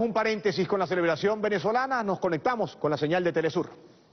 Un paréntesis con la celebración venezolana, nos conectamos con la señal de Telesur.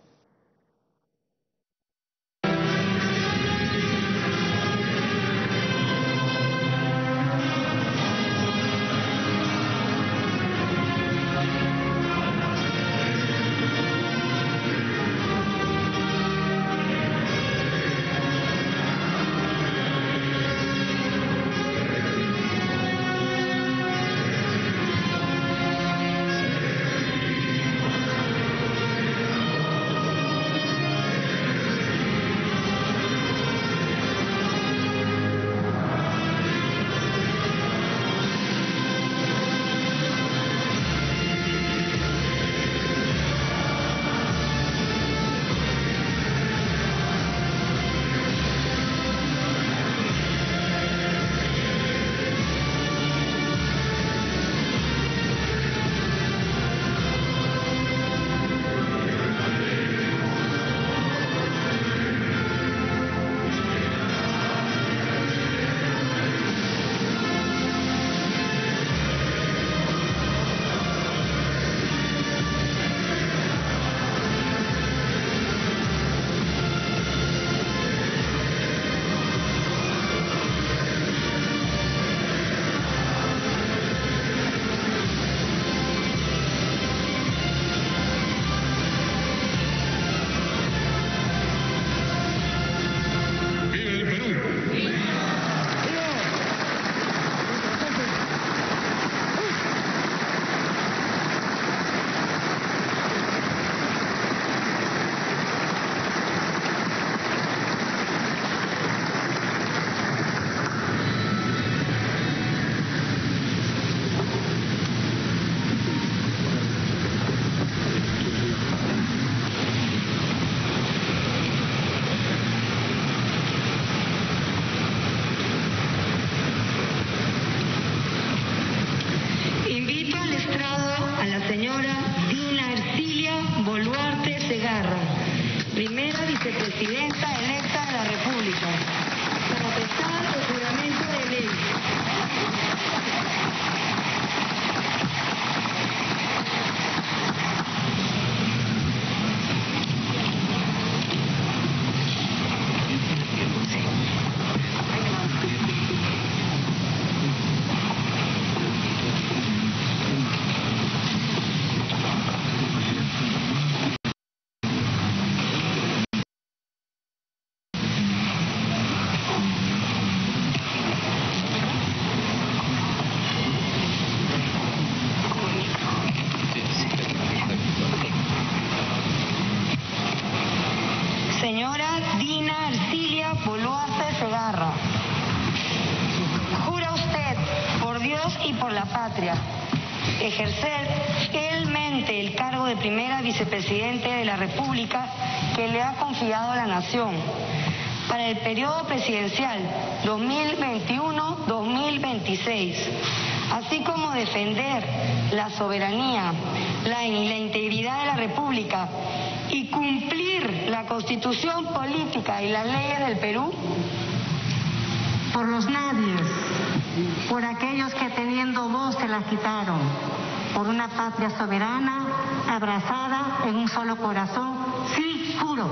Primera vicepresidenta electa de la República, para prestar el juramento de ley. Señora Dina Ercilia Boluarte Segarra, ¿jura usted, por Dios y por la patria, ejercer fielmente el cargo de primera vicepresidente de la República que le ha confiado la Nación para el periodo presidencial 2021-2026, así como defender la soberanía, la integridad de la República y cumplir la Constitución política y las leyes del Perú? Por los nadies, por aquellos que teniendo voz se las quitaron, por una patria soberana, abrazada en un solo corazón, sí, juro.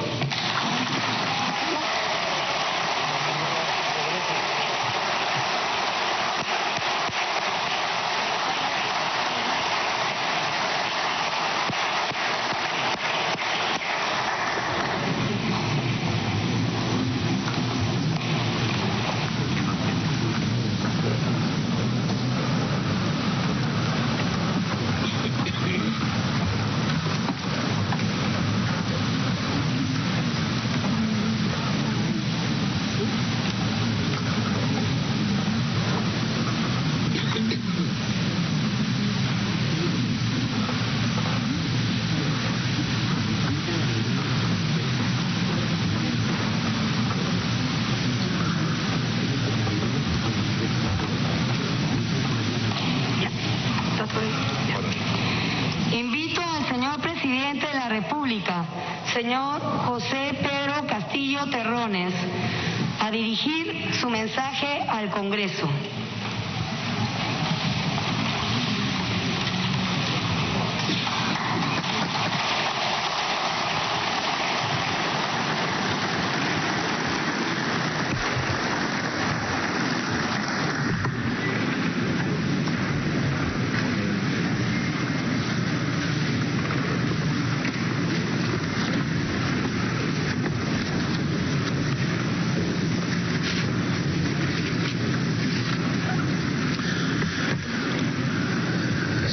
Invito al señor presidente de la República, señor José Pedro Castillo Terrones, a dirigir su mensaje al Congreso.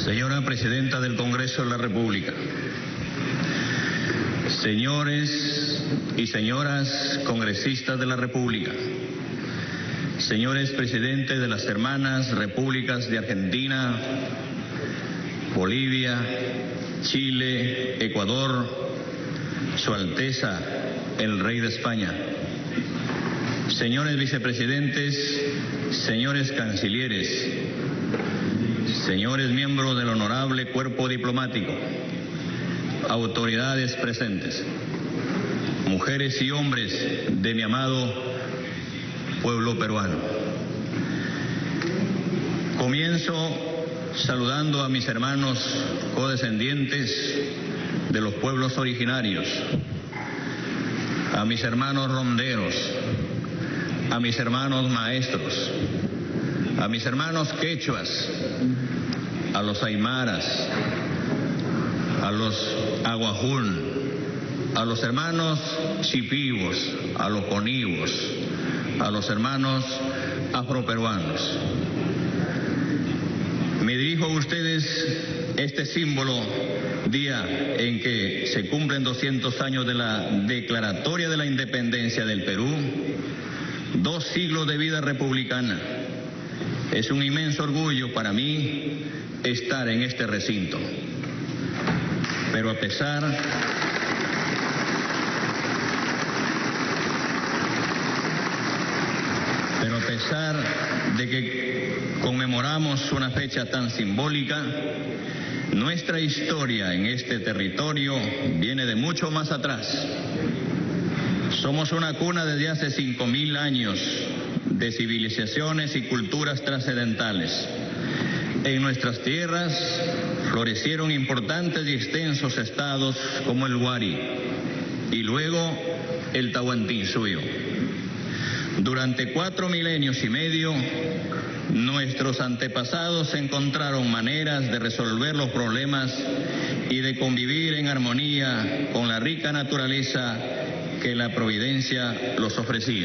Señora Presidenta del Congreso de la República, señores y señoras congresistas de la República, señores presidentes de las hermanas repúblicas de Argentina, Bolivia, Chile, Ecuador, Su Alteza, el Rey de España, señores vicepresidentes, señores cancilleres, señores miembros del honorable cuerpo diplomático, autoridades presentes, mujeres y hombres de mi amado pueblo peruano. Comienzo saludando a mis hermanos codescendientes de los pueblos originarios, a mis hermanos ronderos, a mis hermanos maestros, a mis hermanos quechuas, a los aymaras, a los aguajún, a los hermanos chipivos, a los conivos, a los hermanos afroperuanos. Me dirijo a ustedes este símbolo día en que se cumplen 200 años de la declaratoria de la independencia del Perú, 2 siglos de vida republicana. Es un inmenso orgullo para mí estar en este recinto. Pero a pesar de que conmemoramos una fecha tan simbólica, nuestra historia en este territorio viene de mucho más atrás. Somos una cuna desde hace 5.000 años de civilizaciones y culturas trascendentales. En nuestras tierras florecieron importantes y extensos estados como el Huari y luego el Tahuantinsuyo. Durante 4 milenios y medio, nuestros antepasados encontraron maneras de resolver los problemas y de convivir en armonía con la rica naturaleza que la providencia los ofrecía.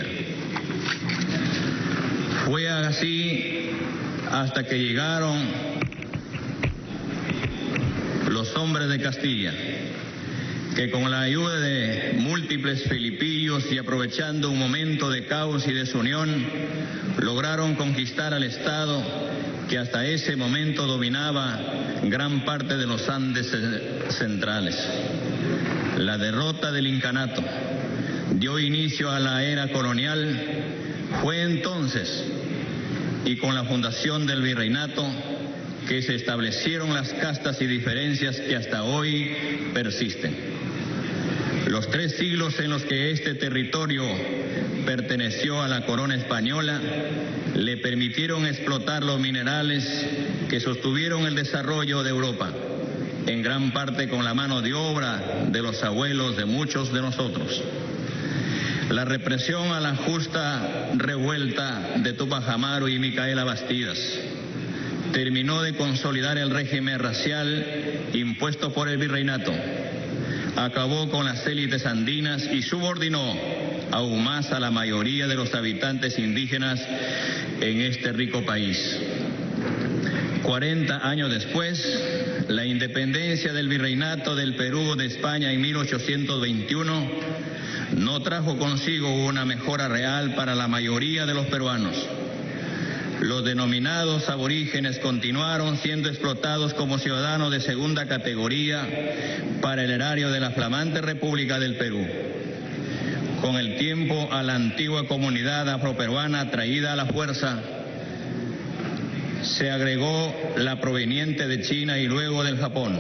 Fue así hasta que llegaron los hombres de Castilla, que con la ayuda de múltiples felipillos y aprovechando un momento de caos y desunión, lograron conquistar al Estado que hasta ese momento dominaba gran parte de los Andes centrales. La derrota del incanato dio inicio a la era colonial. Fue entonces, y con la fundación del virreinato, que se establecieron las castas y diferencias que hasta hoy persisten. Los 3 siglos en los que este territorio perteneció a la corona española le permitieron explotar los minerales que sostuvieron el desarrollo de Europa, en gran parte con la mano de obra de los abuelos de muchos de nosotros. La represión a la justa revuelta de Tupac Amaru y Micaela Bastidas terminó de consolidar el régimen racial impuesto por el virreinato, acabó con las élites andinas y subordinó aún más a la mayoría de los habitantes indígenas en este rico país. 40 años después, la independencia del virreinato del Perú de España en 1821 no trajo consigo una mejora real para la mayoría de los peruanos. Los denominados aborígenes continuaron siendo explotados como ciudadanos de segunda categoría para el erario de la flamante República del Perú. Con el tiempo, a la antigua comunidad afroperuana traída a la fuerza se agregó la proveniente de China y luego del Japón.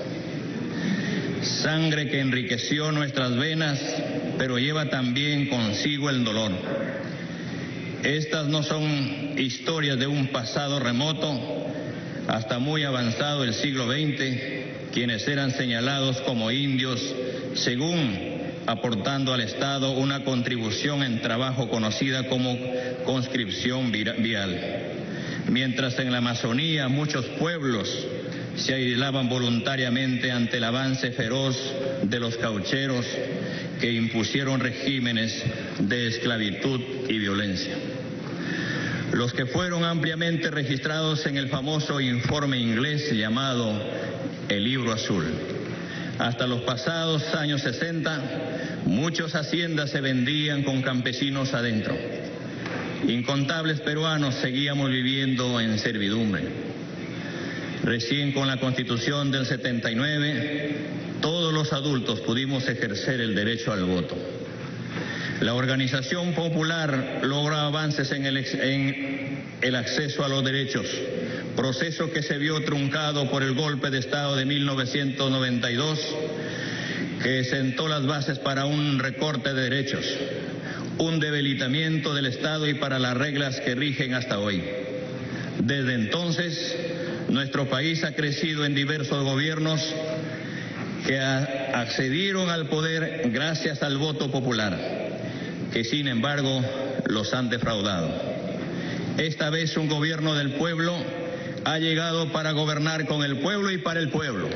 Sangre que enriqueció nuestras venas, pero lleva también consigo el dolor. Estas no son historias de un pasado remoto. Hasta muy avanzado el siglo XX, quienes eran señalados como indios, según aportando al Estado una contribución en trabajo conocida como conscripción vial. Mientras en la Amazonía muchos pueblos se aislaban voluntariamente ante el avance feroz de los caucheros que impusieron regímenes de esclavitud y violencia. los que fueron ampliamente registrados en el famoso informe inglés llamado el Libro Azul. Hasta los pasados años 60, muchas haciendas se vendían con campesinos adentro. Incontables peruanos seguíamos viviendo en servidumbre. Recién con la Constitución del 79, todos los adultos pudimos ejercer el derecho al voto. La organización popular logró avances en el acceso a los derechos, proceso que se vio truncado por el golpe de Estado de 1992, que sentó las bases para un recorte de derechos, un debilitamiento del Estado y para las reglas que rigen hasta hoy. Desde entonces, nuestro país ha crecido en diversos gobiernos que accedieron al poder gracias al voto popular, que sin embargo los han defraudado. Esta vez un gobierno del pueblo ha llegado para gobernar con el pueblo y para el pueblo.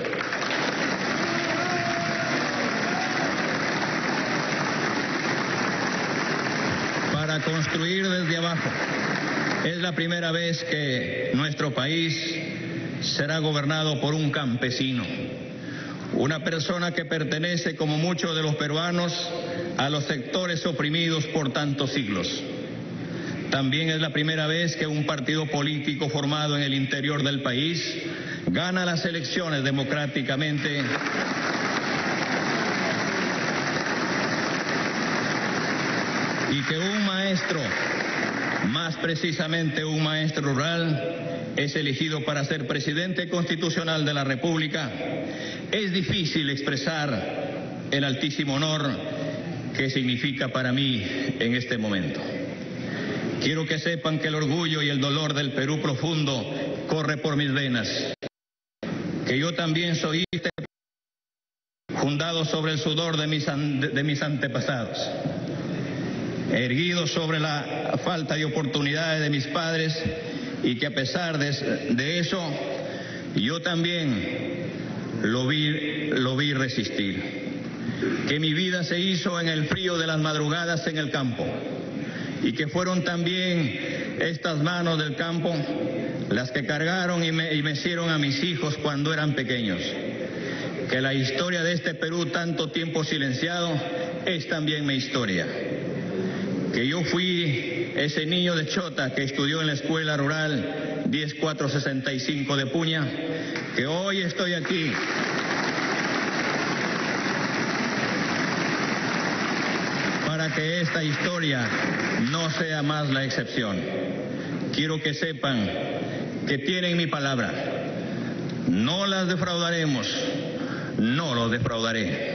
Para construir desde abajo. Es la primera vez que nuestro país será gobernado por un campesino. Una persona que pertenece, como muchos de los peruanos, a los sectores oprimidos por tantos siglos. También es la primera vez que un partido político formado en el interior del país gana las elecciones democráticamente y que un maestro, más precisamente un maestro rural, es elegido para ser presidente constitucional de la República. Es difícil expresar el altísimo honor que significa para mí en este momento. Quiero que sepan que el orgullo y el dolor del Perú profundo corre por mis venas, que yo también soy fundado sobre el sudor de mis antepasados, erguido sobre la falta de oportunidades de mis padres, y que a pesar de eso, yo también lo vi resistir. Que mi vida se hizo en el frío de las madrugadas en el campo, y que fueron también estas manos del campo las que cargaron y mecieron a mis hijos cuando eran pequeños. Que la historia de este Perú, tanto tiempo silenciado, es también mi historia. Que yo fui ese niño de Chota que estudió en la escuela rural 10465 de Puña, que hoy estoy aquí para que esta historia no sea más la excepción. Quiero que sepan que tienen mi palabra. No las defraudaremos, no los defraudaré.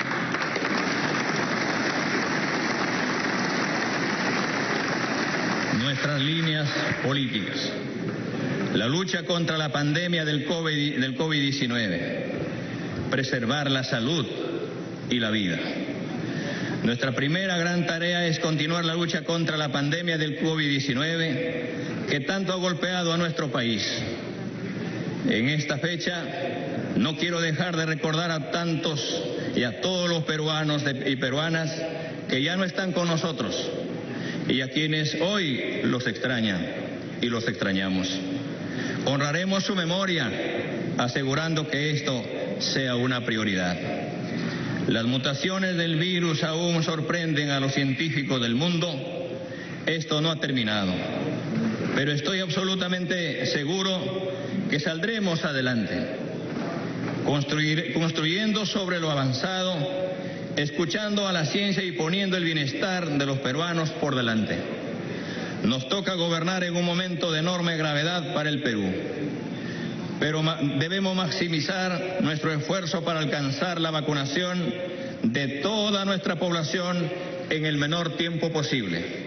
Nuestras líneas políticas. La lucha contra la pandemia del COVID-19. Preservar la salud y la vida. Nuestra primera gran tarea es continuar la lucha contra la pandemia del COVID-19 que tanto ha golpeado a nuestro país. En esta fecha no quiero dejar de recordar a tantos y a todos los peruanos y peruanas que ya no están con nosotros y a quienes hoy los extrañan y los extrañamos. Honraremos su memoria asegurando que esto sea una prioridad. Las mutaciones del virus aún sorprenden a los científicos del mundo. Esto no ha terminado, pero estoy absolutamente seguro que saldremos adelante, construyendo sobre lo avanzado, escuchando a la ciencia y poniendo el bienestar de los peruanos por delante. Nos toca gobernar en un momento de enorme gravedad para el Perú, pero debemos maximizar nuestro esfuerzo para alcanzar la vacunación de toda nuestra población en el menor tiempo posible.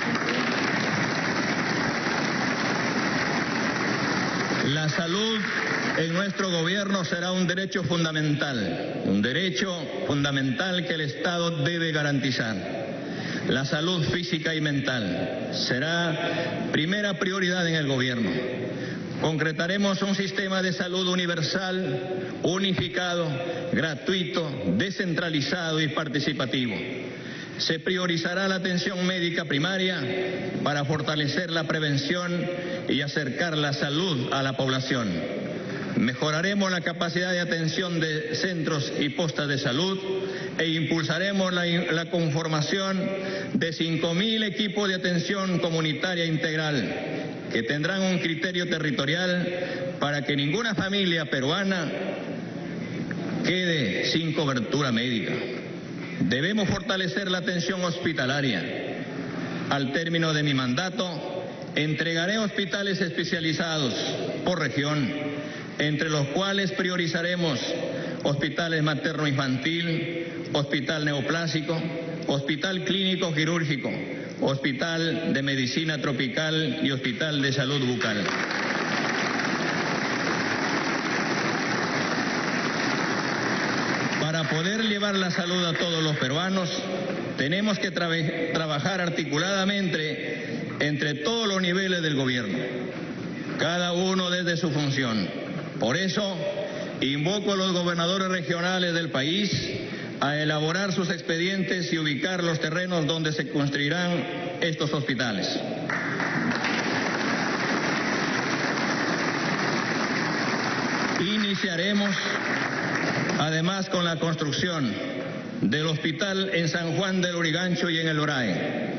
La salud en nuestro gobierno será un derecho fundamental que el Estado debe garantizar. La salud física y mental será primera prioridad en el gobierno. Concretaremos un sistema de salud universal, unificado, gratuito, descentralizado y participativo. Se priorizará la atención médica primaria para fortalecer la prevención y acercar la salud a la población. Mejoraremos la capacidad de atención de centros y postas de salud e impulsaremos la conformación de 5.000 equipos de atención comunitaria integral que tendrán un criterio territorial para que ninguna familia peruana quede sin cobertura médica. Debemos fortalecer la atención hospitalaria. Al término de mi mandato, entregaré hospitales especializados por región, entre los cuales priorizaremos hospitales materno-infantil, hospital neoplásico, hospital clínico quirúrgico, hospital de medicina tropical y hospital de salud bucal. Para poder llevar la salud a todos los peruanos, tenemos que trabajar articuladamente entre todos los niveles del gobierno, cada uno desde su función. Por eso, invoco a los gobernadores regionales del país a elaborar sus expedientes y ubicar los terrenos donde se construirán estos hospitales. Iniciaremos además con la construcción del hospital en San Juan del Lurigancho y en el Orae.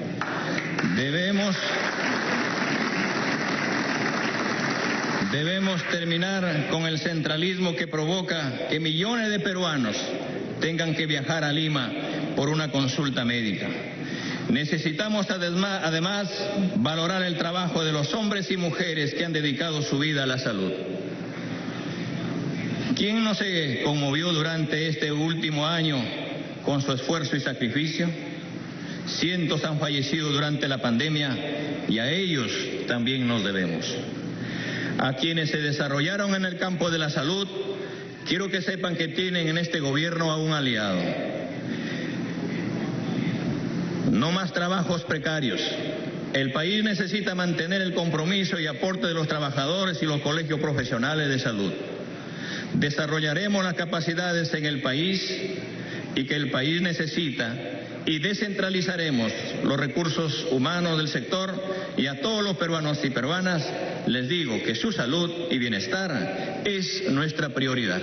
Debemos terminar con el centralismo que provoca que millones de peruanos tengan que viajar a Lima por una consulta médica. Necesitamos además valorar el trabajo de los hombres y mujeres que han dedicado su vida a la salud. ¿Quién no se conmovió durante este último año con su esfuerzo y sacrificio? Cientos han fallecido durante la pandemia y a ellos también nos debemos. A quienes se desarrollaron en el campo de la salud, quiero que sepan que tienen en este gobierno a un aliado. No más trabajos precarios. El país necesita mantener el compromiso y aporte de los trabajadores y los colegios profesionales de salud. Desarrollaremos las capacidades en el país y que el país necesita y descentralizaremos los recursos humanos del sector, y a todos los peruanos y peruanas les digo que su salud y bienestar es nuestra prioridad.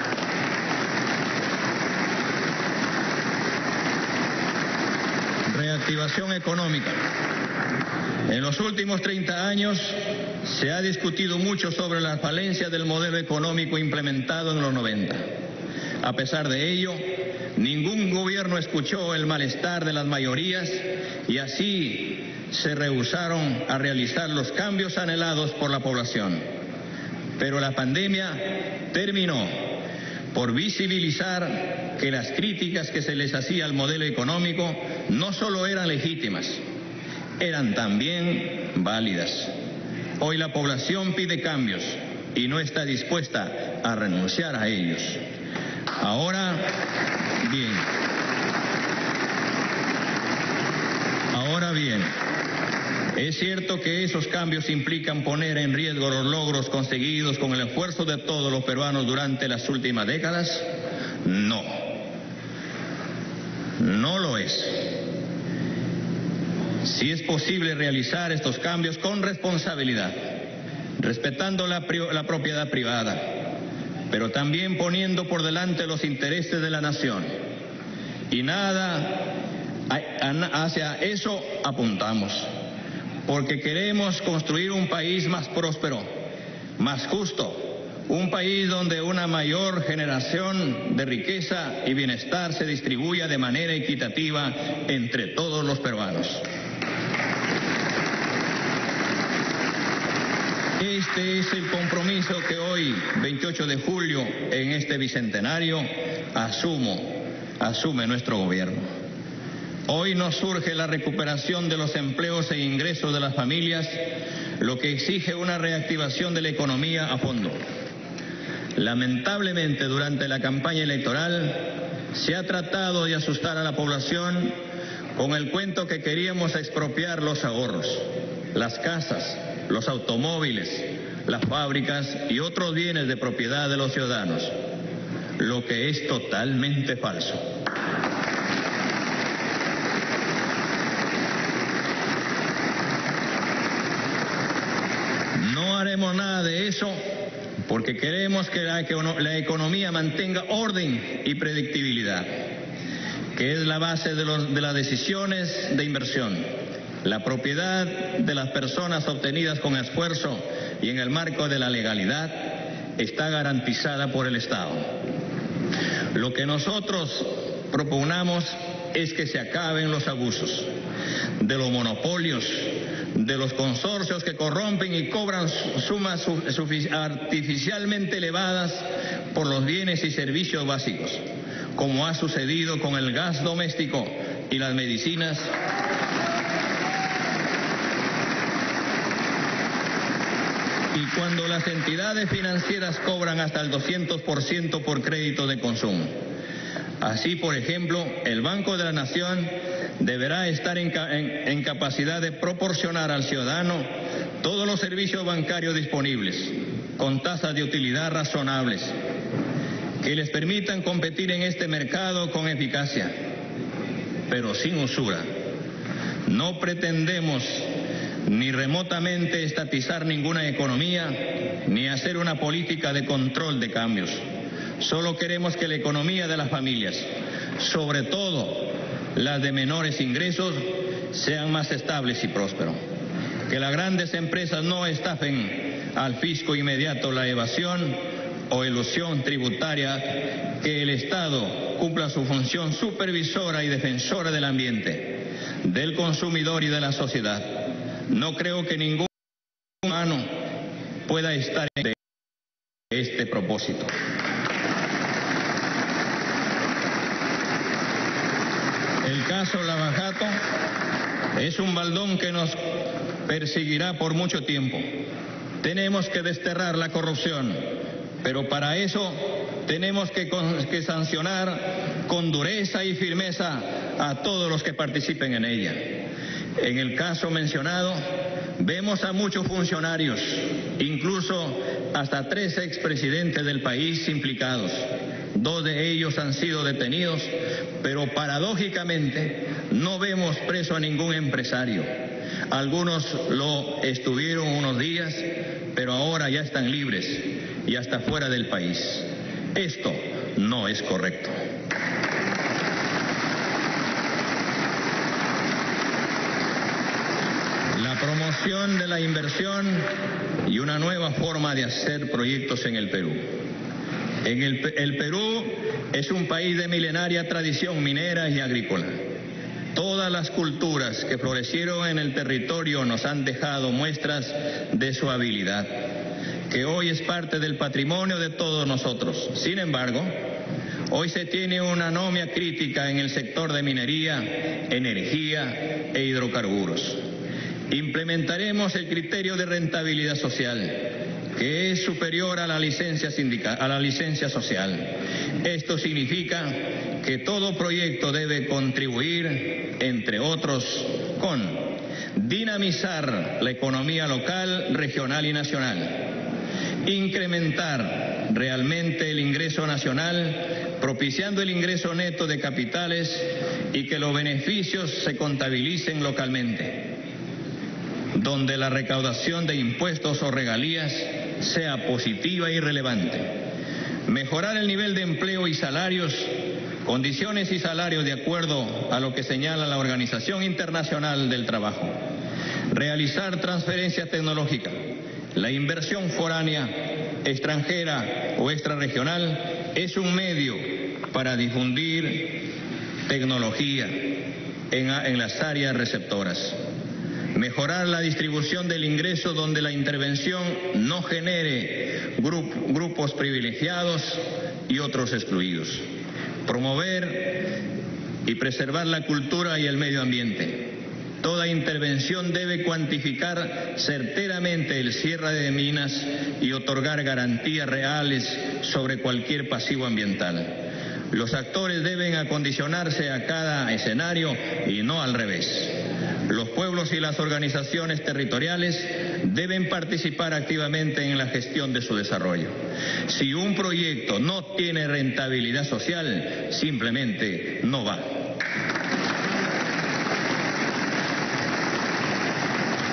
Reactivación económica. En los últimos 30 años se ha discutido mucho sobre las falencias del modelo económico implementado en los 90. A pesar de ello, ningún gobierno escuchó el malestar de las mayorías y así se rehusaron a realizar los cambios anhelados por la población. Pero la pandemia terminó por visibilizar que las críticas que se les hacía al modelo económico no solo eran legítimas, eran también válidas. Hoy la población pide cambios y no está dispuesta a renunciar a ellos. Ahora bien, ¿es cierto que esos cambios implican poner en riesgo los logros conseguidos con el esfuerzo de todos los peruanos durante las últimas décadas? No, no lo es. Sí es posible realizar estos cambios con responsabilidad, respetando la propiedad privada, pero también poniendo por delante los intereses de la nación. Y hacia eso apuntamos, porque queremos construir un país más próspero, más justo, un país donde una mayor generación de riqueza y bienestar se distribuya de manera equitativa entre todos los peruanos. Este es el compromiso que hoy, 28 de julio, en este bicentenario, asume nuestro gobierno. Hoy nos surge la recuperación de los empleos e ingresos de las familias, lo que exige una reactivación de la economía a fondo. Lamentablemente, durante la campaña electoral, se ha tratado de asustar a la población con el cuento que queríamos expropiar los ahorros, las casas, los automóviles, las fábricas y otros bienes de propiedad de los ciudadanos, lo que es totalmente falso. eso, porque queremos que la economía mantenga orden y predictibilidad, que es la base de las decisiones de inversión. La propiedad de las personas obtenidas con esfuerzo y en el marco de la legalidad está garantizada por el Estado. Lo que nosotros propugnamos es que se acaben los abusos de los monopolios, de los consorcios que corrompen y cobran sumas artificialmente elevadas por los bienes y servicios básicos, como ha sucedido con el gas doméstico y las medicinas. Y cuando las entidades financieras cobran hasta el 200% por crédito de consumo. Así, por ejemplo, el Banco de la Nación deberá estar en capacidad de proporcionar al ciudadano todos los servicios bancarios disponibles, con tasas de utilidad razonables, que les permitan competir en este mercado con eficacia, pero sin usura. No pretendemos ni remotamente estatizar ninguna economía, ni hacer una política de control de cambios. Solo queremos que la economía de las familias, sobre todo las de menores ingresos, sean más estables y prósperos. Que las grandes empresas no estafen al fisco inmediato la evasión o elusión tributaria, que el Estado cumpla su función supervisora y defensora del ambiente, del consumidor y de la sociedad. No creo que ningún humano pueda estar en este propósito. El caso Lava Jato es un baldón que nos perseguirá por mucho tiempo. Tenemos que desterrar la corrupción, pero para eso tenemos que sancionar con dureza y firmeza a todos los que participen en ella. En el caso mencionado, vemos a muchos funcionarios, incluso hasta 3 expresidentes del país implicados. 2 de ellos han sido detenidos, pero paradójicamente no vemos preso a ningún empresario. Algunos lo estuvieron unos días, pero ahora ya están libres y hasta fuera del país. Esto no es correcto. La promoción de la inversión y una nueva forma de hacer proyectos en el Perú. El Perú es un país de milenaria tradición minera y agrícola. Todas las culturas que florecieron en el territorio nos han dejado muestras de su habilidad, que hoy es parte del patrimonio de todos nosotros. Sin embargo, hoy se tiene una anomia crítica en el sector de minería, energía e hidrocarburos. Implementaremos el criterio de rentabilidad social, que es superior a la licencia social. Esto significa que todo proyecto debe contribuir, entre otros, con dinamizar la economía local, regional y nacional, incrementar realmente el ingreso nacional, propiciando el ingreso neto de capitales y que los beneficios se contabilicen localmente, donde la recaudación de impuestos o regalías sea positiva y relevante. Mejorar el nivel de empleo y salarios, condiciones y salarios de acuerdo a lo que señala la Organización Internacional del Trabajo. Realizar transferencia tecnológica. La inversión foránea, extranjera o extrarregional es un medio para difundir tecnología en las áreas receptoras. Mejorar la distribución del ingreso donde la intervención no genere grupos privilegiados y otros excluidos. Promover y preservar la cultura y el medio ambiente. Toda intervención debe cuantificar certeramente el cierre de minas y otorgar garantías reales sobre cualquier pasivo ambiental. Los actores deben acondicionarse a cada escenario y no al revés. Los pueblos y las organizaciones territoriales deben participar activamente en la gestión de su desarrollo. Si un proyecto no tiene rentabilidad social, simplemente no va. Este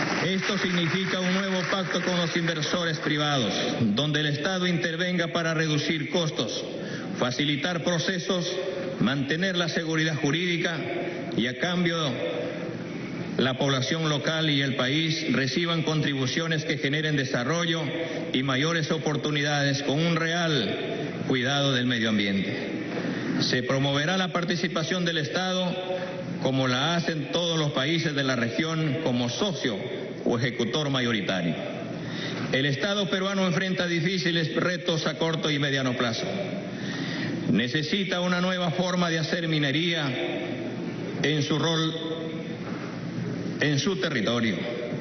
Esto significa un nuevo pacto con los inversores privados, donde el Estado intervenga para reducir costos, facilitar procesos, mantener la seguridad jurídica y a cambio la población local y el país reciban contribuciones que generen desarrollo y mayores oportunidades con un real cuidado del medio ambiente. Se promoverá la participación del Estado como la hacen todos los países de la región como socio o ejecutor mayoritario. El Estado peruano enfrenta difíciles retos a corto y mediano plazo. Necesita una nueva forma de hacer minería en su rol, en su territorio,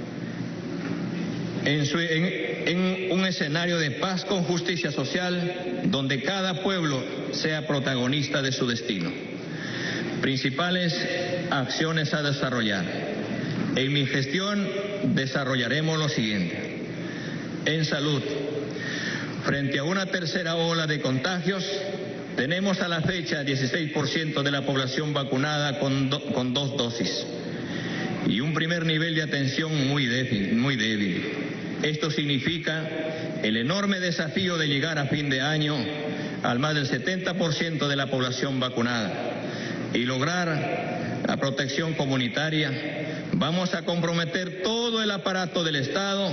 en un escenario de paz con justicia social, donde cada pueblo sea protagonista de su destino. Principales acciones a desarrollar. En mi gestión desarrollaremos lo siguiente. En salud, frente a una tercera ola de contagios, tenemos a la fecha 16% de la población vacunada con 2 dosis y un primer nivel de atención muy débil. Esto significa el enorme desafío de llegar a fin de año al más del 70% de la población vacunada y lograr la protección comunitaria. Vamos a comprometer todo el aparato del Estado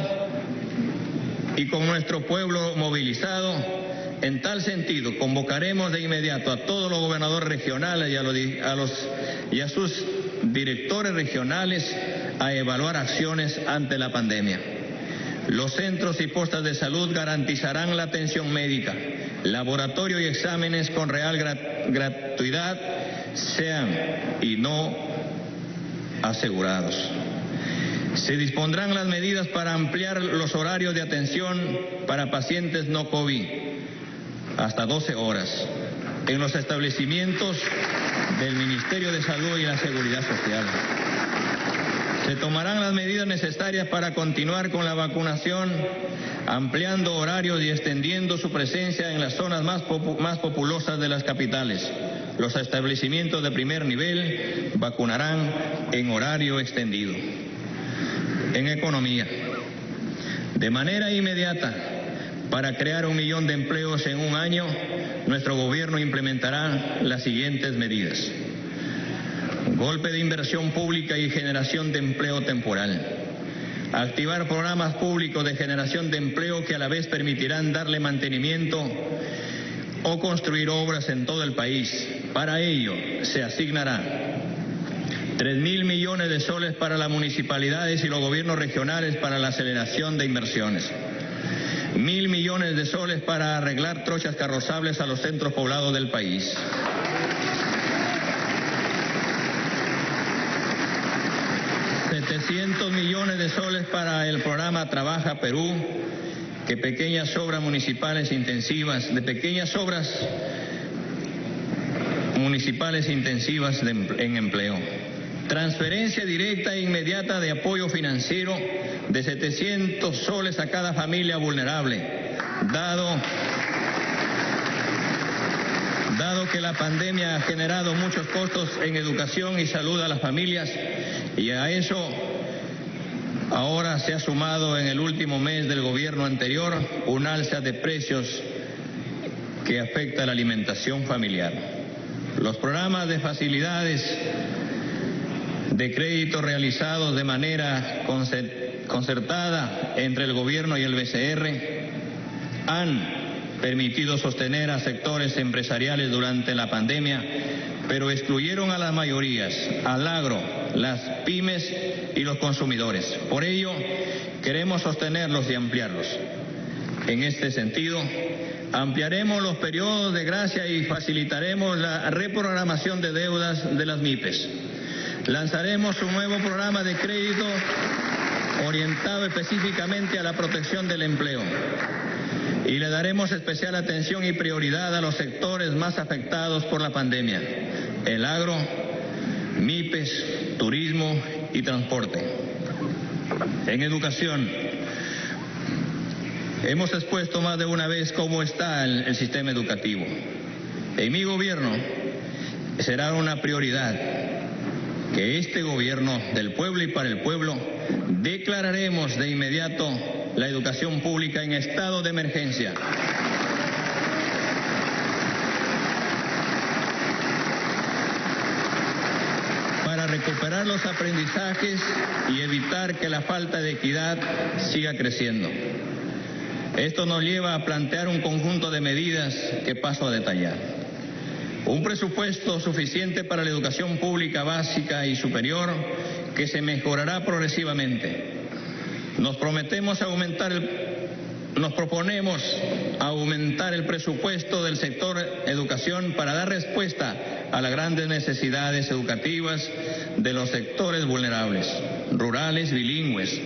y con nuestro pueblo movilizado. En tal sentido, convocaremos de inmediato a todos los gobernadores regionales y a sus directores regionales a evaluar acciones ante la pandemia. Los centros y postas de salud garantizarán la atención médica, laboratorio y exámenes con real gratuidad, sean y no asegurados. Se dispondrán las medidas para ampliar los horarios de atención para pacientes no COVID hasta 12 horas en los establecimientos del Ministerio de Salud y la Seguridad Social. Se tomarán las medidas necesarias para continuar con la vacunación, ampliando horarios y extendiendo su presencia en las zonas más populosas de las capitales. Los establecimientos de primer nivel vacunarán en horario extendido. En economía, de manera inmediata, para crear 1 millón de empleos en un año, nuestro gobierno implementará las siguientes medidas. Golpe de inversión pública y generación de empleo temporal. Activar programas públicos de generación de empleo que a la vez permitirán darle mantenimiento o construir obras en todo el país. Para ello se asignará 3.000 millones de soles para las municipalidades y los gobiernos regionales para la aceleración de inversiones. 1.000 millones de soles para arreglar trochas carrozables a los centros poblados del país. $700 millones de soles para el programa Trabaja Perú, que pequeñas obras municipales intensivas, en empleo. Transferencia directa e inmediata de apoyo financiero de 700 soles a cada familia vulnerable, dado que la pandemia ha generado muchos costos en educación y salud a las familias, y a eso ahora se ha sumado en el último mes del gobierno anterior un alza de precios que afecta a la alimentación familiar. Los programas de facilidades de crédito realizados de manera concertada entre el gobierno y el BCR han permitido sostener a sectores empresariales durante la pandemia, pero excluyeron a las mayorías, al agro, las pymes y los consumidores. Por ello, queremos sostenerlos y ampliarlos. En este sentido, ampliaremos los periodos de gracia y facilitaremos la reprogramación de deudas de las MIPES. Lanzaremos un nuevo programa de crédito orientado específicamente a la protección del empleo y le daremos especial atención y prioridad a los sectores más afectados por la pandemia: el agro, MIPES, turismo y transporte. En educación, hemos expuesto más de una vez cómo está el sistema educativo. En mi gobierno será una prioridad que este gobierno del pueblo y para el pueblo declararemos de inmediato la educación pública en estado de emergencia. Para recuperar los aprendizajes y evitar que la falta de equidad siga creciendo. Esto nos lleva a plantear un conjunto de medidas que paso a detallar. Un presupuesto suficiente para la educación pública básica y superior que se mejorará progresivamente. Nos proponemos aumentar el presupuesto del sector educación para dar respuesta a las grandes necesidades educativas de los sectores vulnerables, rurales, bilingües,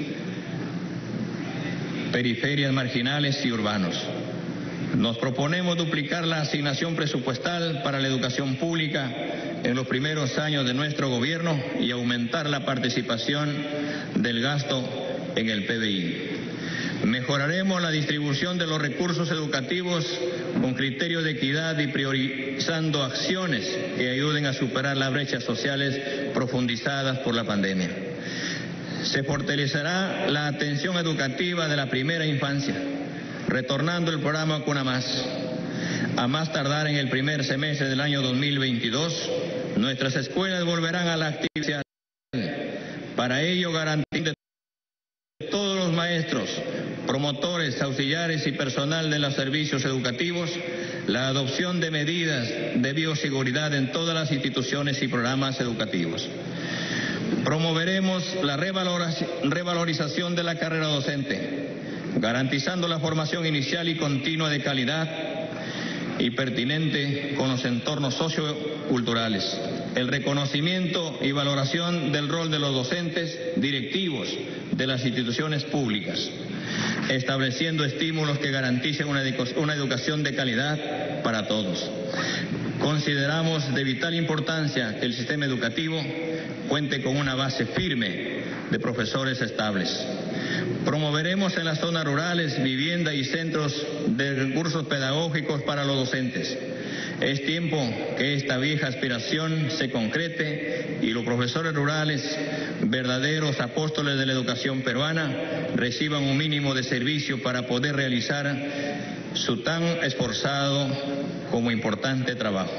periferias marginales y urbanos. Nos proponemos duplicar la asignación presupuestal para la educación pública en los primeros años de nuestro gobierno y aumentar la participación del gasto en el PBI. Mejoraremos la distribución de los recursos educativos con criterio de equidad y priorizando acciones que ayuden a superar las brechas sociales profundizadas por la pandemia. Se fortalecerá la atención educativa de la primera infancia, retornando el programa Cuna Más. A más tardar en el primer semestre del año 2022, nuestras escuelas volverán a la actividad. Para ello, garantizar todos los maestros, promotores, auxiliares y personal de los servicios educativos la adopción de medidas de bioseguridad en todas las instituciones y programas educativos. Promoveremos la revalorización de la carrera docente, garantizando la formación inicial y continua de calidad y pertinente con los entornos socioculturales, el reconocimiento y valoración del rol de los docentes directivos de las instituciones públicas, estableciendo estímulos que garanticen una educación de calidad para todos. Consideramos de vital importancia que el sistema educativo cuente con una base firme de profesores estables. Promoveremos en las zonas rurales vivienda y centros de recursos pedagógicos para los docentes. Es tiempo que esta vieja aspiración se concrete y los profesores rurales, verdaderos apóstoles de la educación peruana, reciban un mínimo de servicio para poder realizar su tan esforzado como importante trabajo.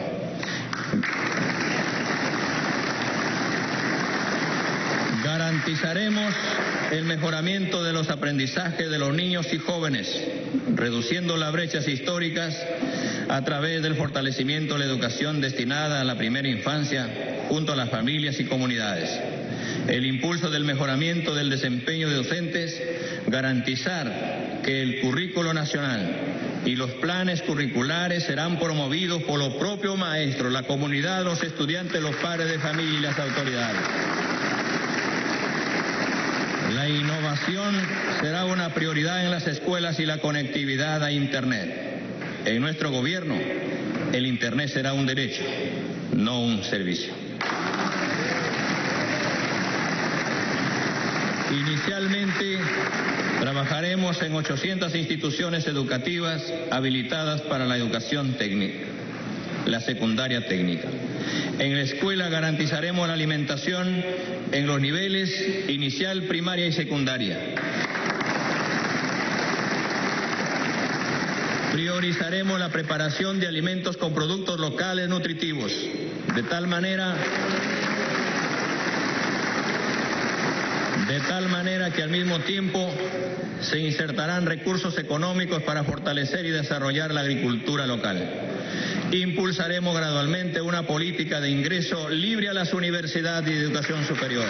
Garantizaremos el mejoramiento de los aprendizajes de los niños y jóvenes, reduciendo las brechas históricas a través del fortalecimiento de la educación destinada a la primera infancia junto a las familias y comunidades. El impulso del mejoramiento del desempeño de docentes, garantizar que el currículo nacional y los planes curriculares serán promovidos por los propios maestros, la comunidad, los estudiantes, los padres de familia y las autoridades. La innovación será una prioridad en las escuelas y la conectividad a Internet. En nuestro gobierno, el Internet será un derecho, no un servicio. Inicialmente, trabajaremos en 800 instituciones educativas habilitadas para la educación técnica, la secundaria técnica. En la escuela garantizaremos la alimentación en los niveles inicial, primaria y secundaria. Priorizaremos la preparación de alimentos con productos locales nutritivos, de tal manera que al mismo tiempo se insertarán recursos económicos para fortalecer y desarrollar la agricultura local. Impulsaremos gradualmente una política de ingreso libre a las universidades y de educación superior.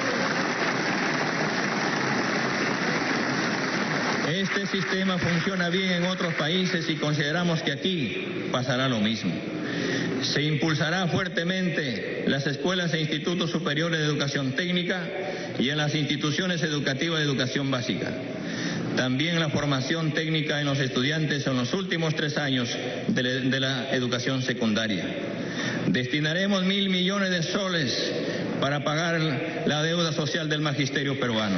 Este sistema funciona bien en otros países y consideramos que aquí pasará lo mismo. Se impulsará fuertemente las escuelas e institutos superiores de educación técnica y en las instituciones educativas de educación básica. También la formación técnica en los estudiantes en los últimos 3 años de la educación secundaria. Destinaremos 1.000 millones de soles para pagar la deuda social del magisterio peruano.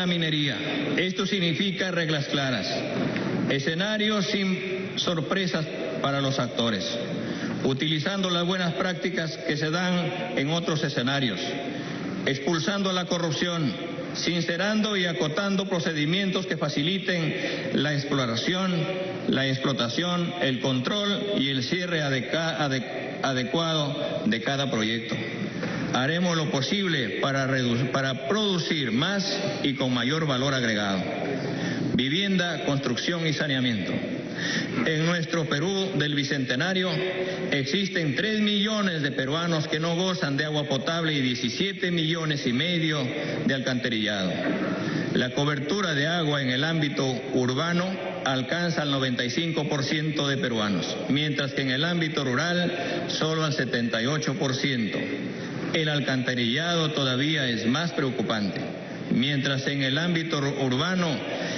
minería. Esto significa reglas claras, escenarios sin sorpresas para los actores, utilizando las buenas prácticas que se dan en otros escenarios, expulsando la corrupción, sincerando y acotando procedimientos que faciliten la exploración, la explotación, el control y el cierre adecuado de cada proyecto. Haremos lo posible para producir más y con mayor valor agregado. Vivienda, construcción y saneamiento. En nuestro Perú del Bicentenario existen 3 millones de peruanos que no gozan de agua potable y 17,5 millones de alcantarillado. La cobertura de agua en el ámbito urbano alcanza al 95% de peruanos, mientras que en el ámbito rural solo al 78%. El alcantarillado todavía es más preocupante, mientras en el ámbito urbano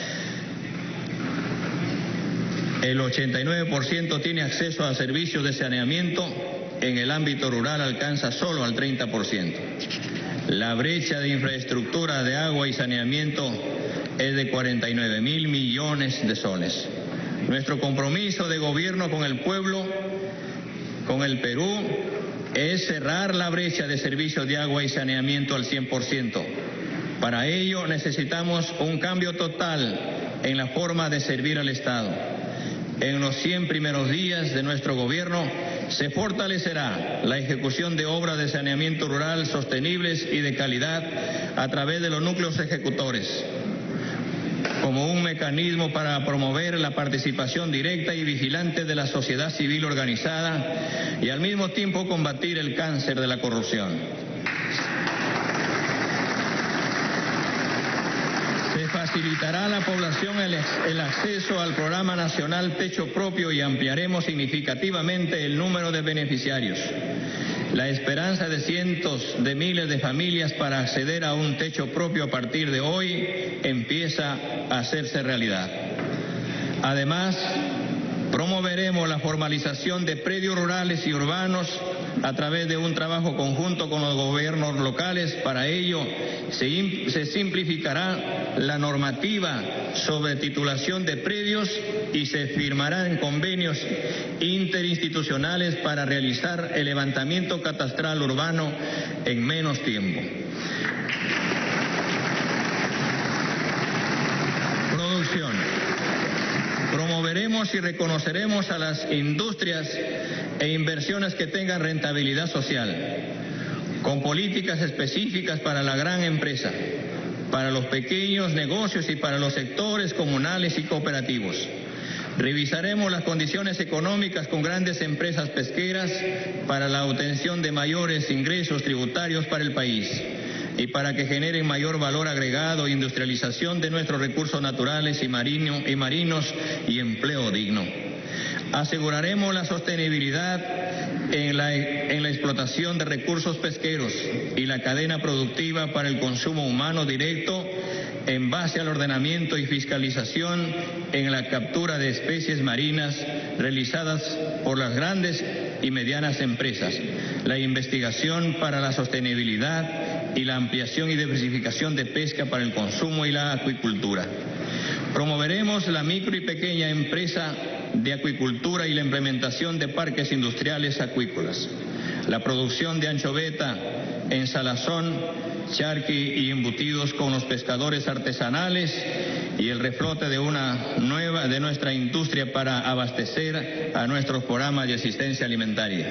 el 89% tiene acceso a servicios de saneamiento, en el ámbito rural alcanza solo al 30%. La brecha de infraestructura de agua y saneamiento es de 49,000 millones de soles. Nuestro compromiso de gobierno con el pueblo, con el Perú, es cerrar la brecha de servicios de agua y saneamiento al 100%. Para ello necesitamos un cambio total en la forma de servir al Estado. En los 100 primeros días de nuestro gobierno se fortalecerá la ejecución de obras de saneamiento rural sostenibles y de calidad a través de los núcleos ejecutores, como un mecanismo para promover la participación directa y vigilante de la sociedad civil organizada y al mismo tiempo combatir el cáncer de la corrupción. Se facilitará a la población el acceso al Programa Nacional Techo Propio y ampliaremos significativamente el número de beneficiarios. La esperanza de cientos de miles de familias para acceder a un techo propio a partir de hoy empieza a hacerse realidad. Además, promoveremos la formalización de predios rurales y urbanos a través de un trabajo conjunto con los gobiernos locales. Para ello, se simplificará la normativa sobre titulación de predios y se firmarán convenios interinstitucionales para realizar el levantamiento catastral urbano en menos tiempo. Producción. Promoveremos y reconoceremos a las industrias e inversiones que tengan rentabilidad social, con políticas específicas para la gran empresa, para los pequeños negocios y para los sectores comunales y cooperativos. Revisaremos las condiciones económicas con grandes empresas pesqueras para la obtención de mayores ingresos tributarios para el país y para que generen mayor valor agregado e industrialización de nuestros recursos naturales y marinos y empleo digno. Aseguraremos la sostenibilidad en la explotación de recursos pesqueros y la cadena productiva para el consumo humano directo en base al ordenamiento y fiscalización en la captura de especies marinas realizadas por las grandes y medianas empresas, la investigación para la sostenibilidad y la ampliación y diversificación de pesca para el consumo y la acuicultura. Promoveremos la micro y pequeña empresa de acuicultura y la implementación de parques industriales acuícolas, la producción de anchoveta en salazón, charqui y embutidos con los pescadores artesanales y el reflote de nuestra industria para abastecer a nuestros programas de asistencia alimentaria.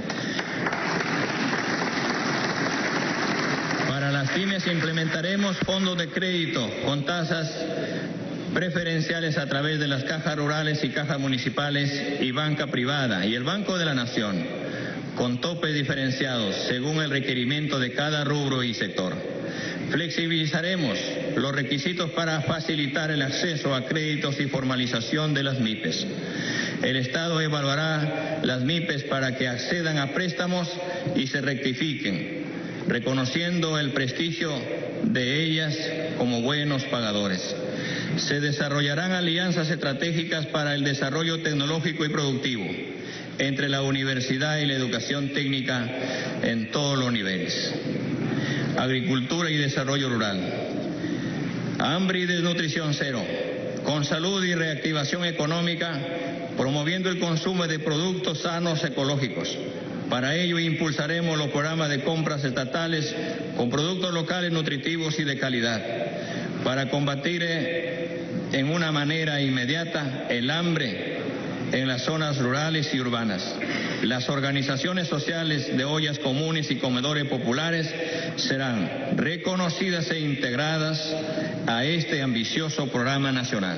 Para las pymes implementaremos fondos de crédito con tasas preferenciales a través de las cajas rurales y cajas municipales y banca privada y el Banco de la Nación, con topes diferenciados según el requerimiento de cada rubro y sector. Flexibilizaremos los requisitos para facilitar el acceso a créditos y formalización de las MIPES. El Estado evaluará las MIPES para que accedan a préstamos y se rectifiquen, reconociendo el prestigio de ellas como buenos pagadores. Se desarrollarán alianzas estratégicas para el desarrollo tecnológico y productivo entre la universidad y la educación técnica en todos los niveles. Agricultura y desarrollo rural. hambre y desnutrición cero, con salud y reactivación económica, promoviendo el consumo de productos sanos ecológicos. Para ello impulsaremos los programas de compras estatales con productos locales nutritivos y de calidad, para combatir en una manera inmediata el hambre en las zonas rurales y urbanas. Las organizaciones sociales de ollas comunes y comedores populares serán reconocidas e integradas a este ambicioso programa nacional.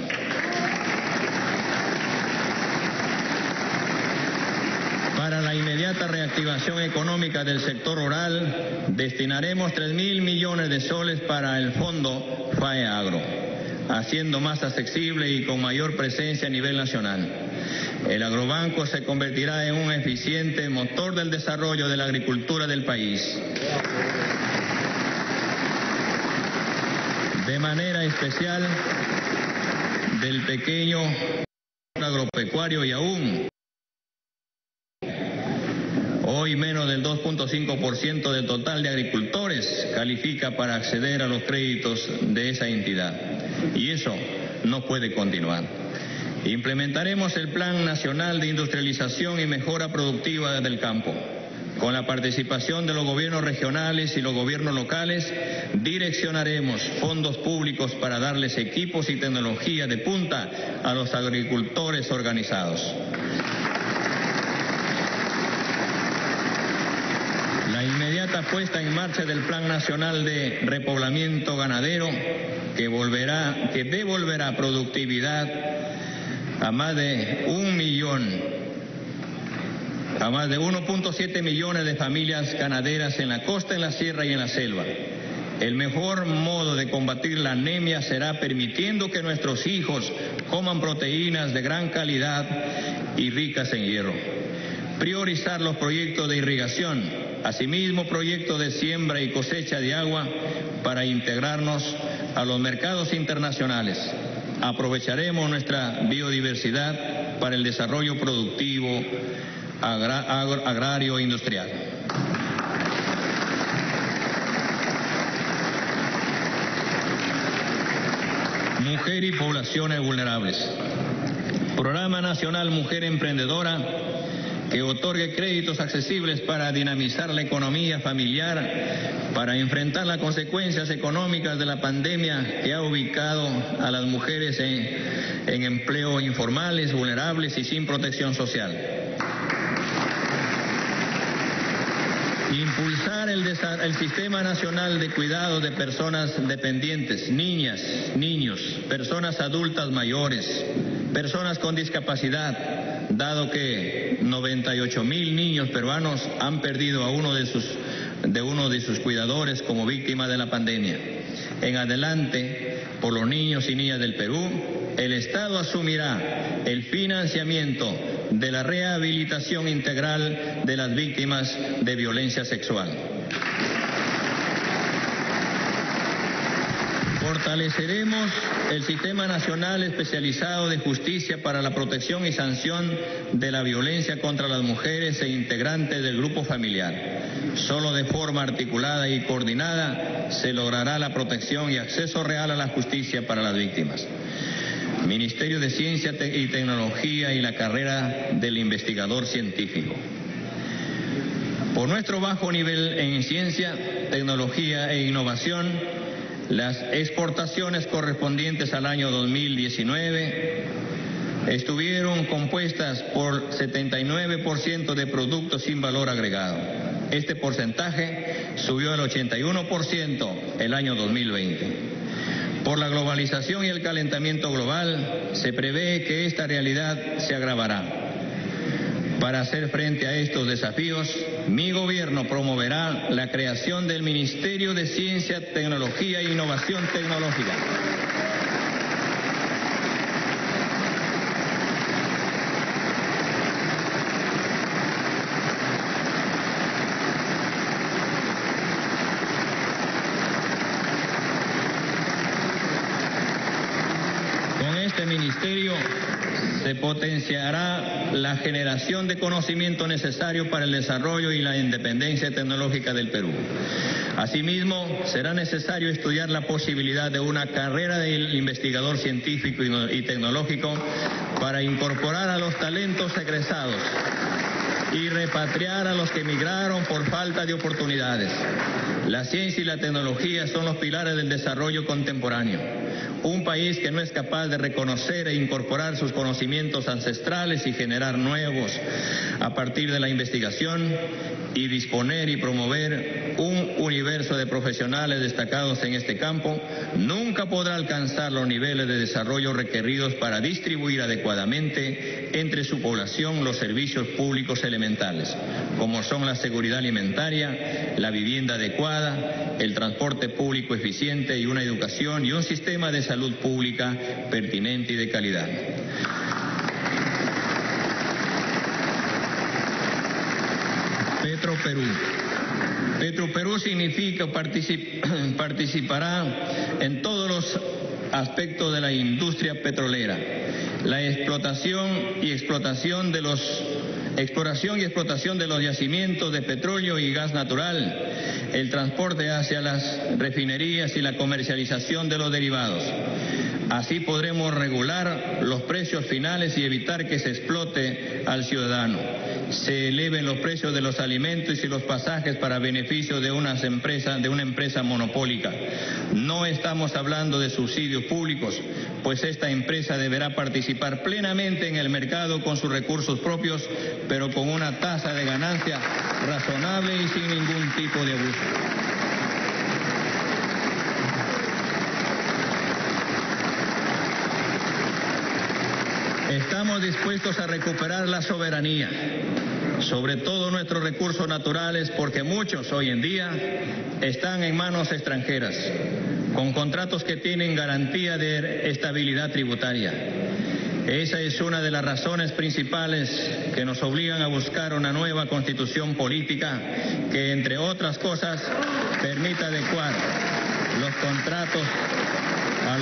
Para la inmediata reactivación económica del sector rural, destinaremos 3.000 millones de soles para el Fondo FAE Agro, haciendo más accesible y con mayor presencia a nivel nacional. El agrobanco se convertirá en un eficiente motor del desarrollo de la agricultura del país. De manera especial, del pequeño agropecuario y aún hoy menos del 2.5% del total de agricultores califica para acceder a los créditos de esa entidad. Y eso no puede continuar. Implementaremos el Plan Nacional de Industrialización y Mejora Productiva del Campo. Con la participación de los gobiernos regionales y los gobiernos locales, direccionaremos fondos públicos para darles equipos y tecnología de punta a los agricultores organizados. La inmediata puesta en marcha del Plan Nacional de Repoblamiento Ganadero, que devolverá productividad a más de 1.7 millones de familias ganaderas en la costa, en la sierra y en la selva. El mejor modo de combatir la anemia será permitiendo que nuestros hijos coman proteínas de gran calidad y ricas en hierro. Priorizar los proyectos de irrigación, asimismo proyectos de siembra y cosecha de agua para integrarnos a los mercados internacionales. Aprovecharemos nuestra biodiversidad para el desarrollo productivo agrario e industrial. Mujer y poblaciones vulnerables. Programa Nacional Mujer Emprendedora, que otorgue créditos accesibles para dinamizar la economía familiar, para enfrentar las consecuencias económicas de la pandemia que ha ubicado a las mujeres en empleo informales, vulnerables y sin protección social. Impulsar el Sistema Nacional de Cuidado de Personas Dependientes, niñas, niños, personas adultas mayores, personas con discapacidad, dado que 98.000 niños peruanos han perdido a uno de sus cuidadores como víctima de la pandemia. En adelante, por los niños y niñas del Perú, el Estado asumirá el financiamiento de la rehabilitación integral de las víctimas de violencia sexual. Fortaleceremos el Sistema Nacional Especializado de Justicia para la protección y sanción de la violencia contra las mujeres e integrantes del grupo familiar. Solo de forma articulada y coordinada se logrará la protección y acceso real a la justicia para las víctimas. Ministerio de Ciencia y Tecnología y la carrera del investigador científico. Por nuestro bajo nivel en ciencia, tecnología e innovación, las exportaciones correspondientes al año 2019 estuvieron compuestas por 79% de productos sin valor agregado. Este porcentaje subió al 81% el año 2020. Por la globalización y el calentamiento global, se prevé que esta realidad se agravará. Para hacer frente a estos desafíos, mi gobierno promoverá la creación del Ministerio de Ciencia, Tecnología e Innovación Tecnológica. Con este ministerio se potenciará la generación de conocimiento necesario para el desarrollo y la independencia tecnológica del Perú. Asimismo, será necesario estudiar la posibilidad de una carrera del investigador científico y tecnológico para incorporar a los talentos egresados y repatriar a los que emigraron por falta de oportunidades. La ciencia y la tecnología son los pilares del desarrollo contemporáneo. Un país que no es capaz de reconocer e incorporar sus conocimientos ancestrales y generar nuevos a partir de la investigación y disponer y promover un universo de profesionales destacados en este campo, nunca podrá alcanzar los niveles de desarrollo requeridos para distribuir adecuadamente entre su población los servicios públicos elementales, como son la seguridad alimentaria, la vivienda adecuada, el transporte público eficiente y una educación y un sistema de salud pública pertinente y de calidad. Petroperú significa participará en todos los aspectos de la industria petrolera, la exploración y explotación de los yacimientos de petróleo y gas natural, el transporte hacia las refinerías y la comercialización de los derivados. Así podremos regular los precios finales y evitar que se explote al ciudadano, se eleven los precios de los alimentos y los pasajes para beneficio de una empresa monopólica. No estamos hablando de subsidios públicos, pues esta empresa deberá participar plenamente en el mercado con sus recursos propios, pero con una tasa de ganancia razonable y sin ningún tipo de abuso. Estamos dispuestos a recuperar la soberanía sobre todos nuestros recursos naturales, porque muchos hoy en día están en manos extranjeras, con contratos que tienen garantía de estabilidad tributaria. Esa es una de las razones principales que nos obligan a buscar una nueva constitución política que, entre otras cosas, permita adecuar los contratos a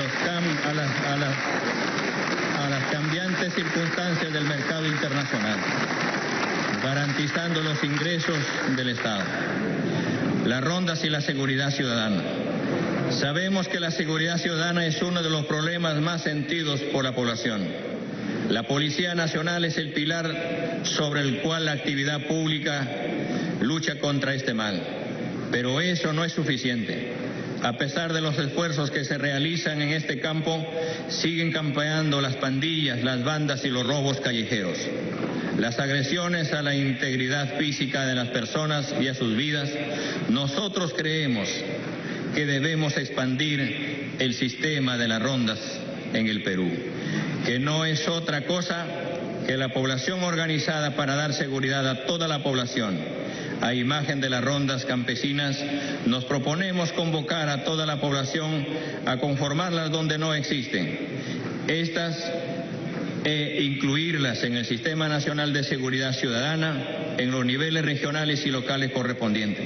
las cambiantes circunstancias del mercado internacional, garantizando los ingresos del Estado. Las rondas y la seguridad ciudadana. Sabemos que la seguridad ciudadana es uno de los problemas más sentidos por la población. La Policía Nacional es el pilar sobre el cual la actividad pública lucha contra este mal. Pero eso no es suficiente. A pesar de los esfuerzos que se realizan en este campo, siguen campeando las pandillas, las bandas y los robos callejeros. Las agresiones a la integridad física de las personas y a sus vidas. Nosotros creemos que debemos expandir el sistema de las rondas en el Perú, que no es otra cosa que la población organizada para dar seguridad a toda la población. A imagen de las rondas campesinas, nos proponemos convocar a toda la población a conformarlas donde no existen. Estas incluirlas en el Sistema Nacional de Seguridad Ciudadana en los niveles regionales y locales correspondientes.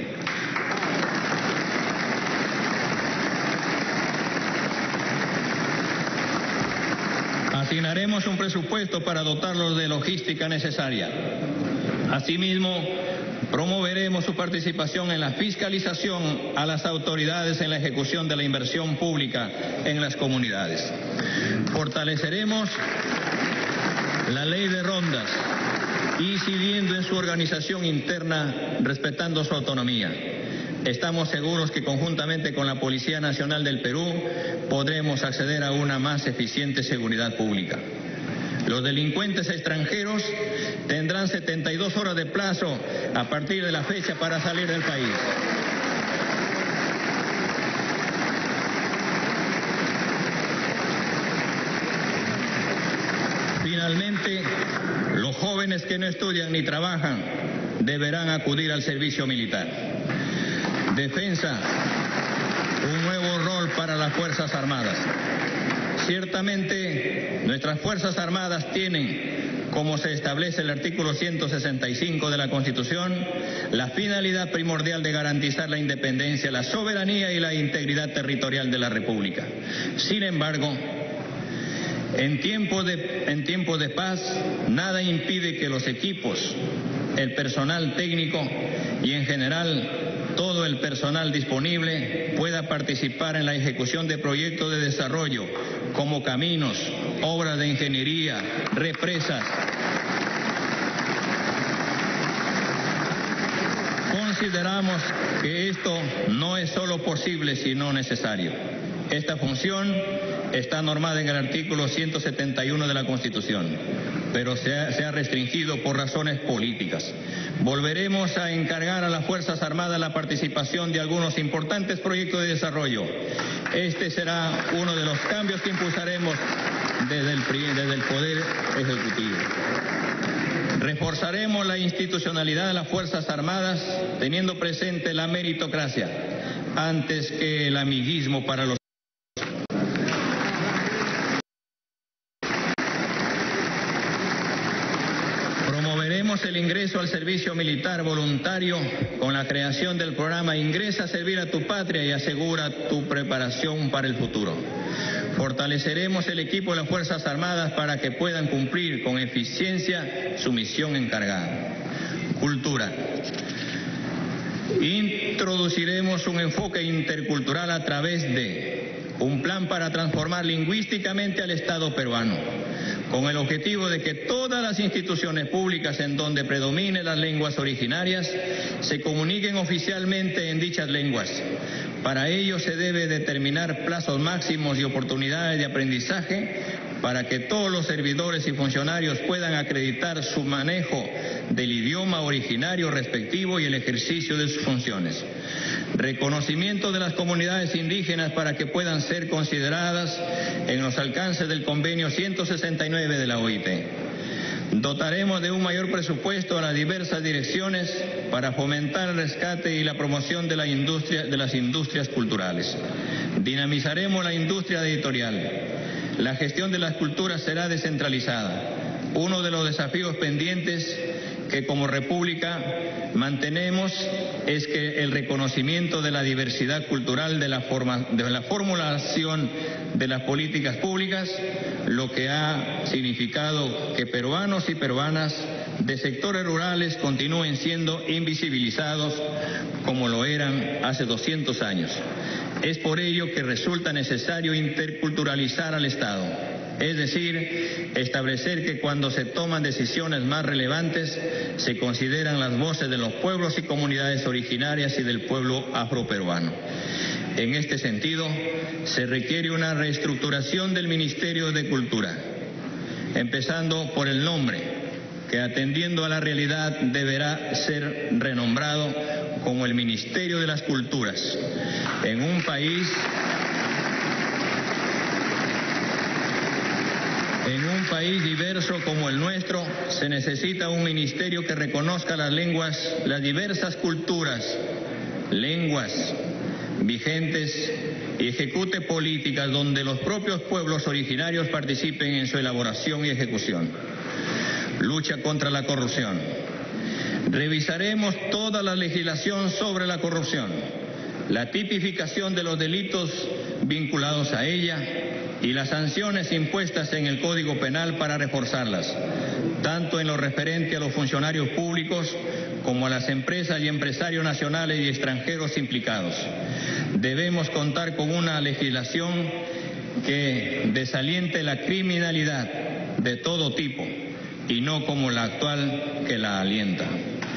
Asignaremos un presupuesto para dotarlos de logística necesaria. Asimismo, promoveremos su participación en la fiscalización a las autoridades en la ejecución de la inversión pública en las comunidades. Fortaleceremos la ley de rondas, incidiendo en su organización interna, respetando su autonomía. Estamos seguros que conjuntamente con la Policía Nacional del Perú podremos acceder a una más eficiente seguridad pública. Los delincuentes extranjeros tendrán 72 horas de plazo a partir de la fecha para salir del país. Finalmente, los jóvenes que no estudian ni trabajan deberán acudir al servicio militar. Defensa, un nuevo rol para las Fuerzas Armadas. Ciertamente, nuestras Fuerzas Armadas tienen, como se establece el artículo 165 de la Constitución, la finalidad primordial de garantizar la independencia, la soberanía y la integridad territorial de la República. Sin embargo, En tiempos de paz, nada impide que los equipos, el personal técnico y en general todo el personal disponible pueda participar en la ejecución de proyectos de desarrollo como caminos, obras de ingeniería, represas. Consideramos que esto no es solo posible, sino necesario. Esta función está normada en el artículo 171 de la Constitución, pero se ha restringido por razones políticas. Volveremos a encargar a las Fuerzas Armadas la participación de algunos importantes proyectos de desarrollo. Este será uno de los cambios que impulsaremos desde el Poder Ejecutivo. Reforzaremos la institucionalidad de las Fuerzas Armadas teniendo presente la meritocracia antes que el amiguismo para los. Promoveremos el ingreso al servicio militar voluntario con la creación del programa Ingresa a servir a tu patria y asegura tu preparación para el futuro. Fortaleceremos el equipo de las Fuerzas Armadas para que puedan cumplir con eficiencia su misión encargada. Cultura. Introduciremos un enfoque intercultural a través de un plan para transformar lingüísticamente al Estado peruano, con el objetivo de que todas las instituciones públicas en donde predominen las lenguas originarias se comuniquen oficialmente en dichas lenguas. Para ello se debe determinar plazos máximos y oportunidades de aprendizaje para que todos los servidores y funcionarios puedan acreditar su manejo del idioma originario respectivo y el ejercicio de sus funciones. Reconocimiento de las comunidades indígenas para que puedan ser consideradas en los alcances del convenio 169 de la OIT. Dotaremos de un mayor presupuesto a las diversas direcciones para fomentar el rescate y la promoción de las industrias culturales. Dinamizaremos la industria editorial. La gestión de las culturas será descentralizada. Uno de los desafíos pendientes que como República mantenemos es que el reconocimiento de la diversidad cultural de la formulación de las políticas públicas, lo que ha significado que peruanos y peruanas de sectores rurales continúen siendo invisibilizados como lo eran hace 200 años. Es por ello que resulta necesario interculturalizar al Estado, es decir, establecer que cuando se toman decisiones más relevantes se consideran las voces de los pueblos y comunidades originarias y del pueblo afroperuano. En este sentido, se requiere una reestructuración del Ministerio de Cultura, empezando por el nombre, que atendiendo a la realidad deberá ser renombrado como el Ministerio de las Culturas. En un país diverso como el nuestro, se necesita un ministerio que reconozca las lenguas, las diversas lenguas vigentes y ejecute políticas donde los propios pueblos originarios participen en su elaboración y ejecución. Lucha contra la corrupción. Revisaremos toda la legislación sobre la corrupción, la tipificación de los delitos vinculados a ella y las sanciones impuestas en el Código Penal para reforzarlas, tanto en lo referente a los funcionarios públicos como a las empresas y empresarios nacionales y extranjeros implicados. Debemos contar con una legislación que desaliente la criminalidad de todo tipo y no como la actual que la alienta.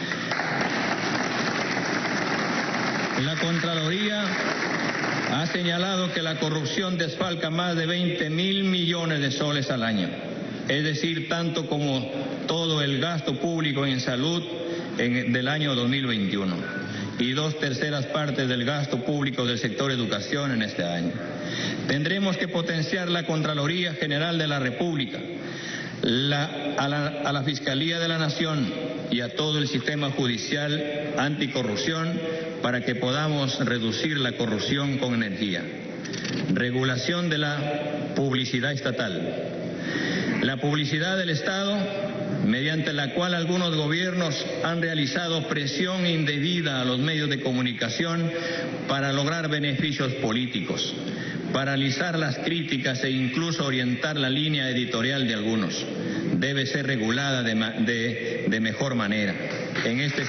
La Contraloría ha señalado que la corrupción desfalca más de 20.000 millones de soles al año, es decir, tanto como todo el gasto público en salud del año 2021 y 2/3 partes del gasto público del sector educación en este año. Tendremos que potenciar la Contraloría General de la República, a la Fiscalía de la Nación y a todo el sistema judicial anticorrupción para que podamos reducir la corrupción con energía. Regulación de la publicidad estatal. La publicidad del Estado, mediante la cual algunos gobiernos han realizado presión indebida a los medios de comunicación para lograr beneficios políticos, paralizar las críticas e incluso orientar la línea editorial de algunos, debe ser regulada de mejor manera. En este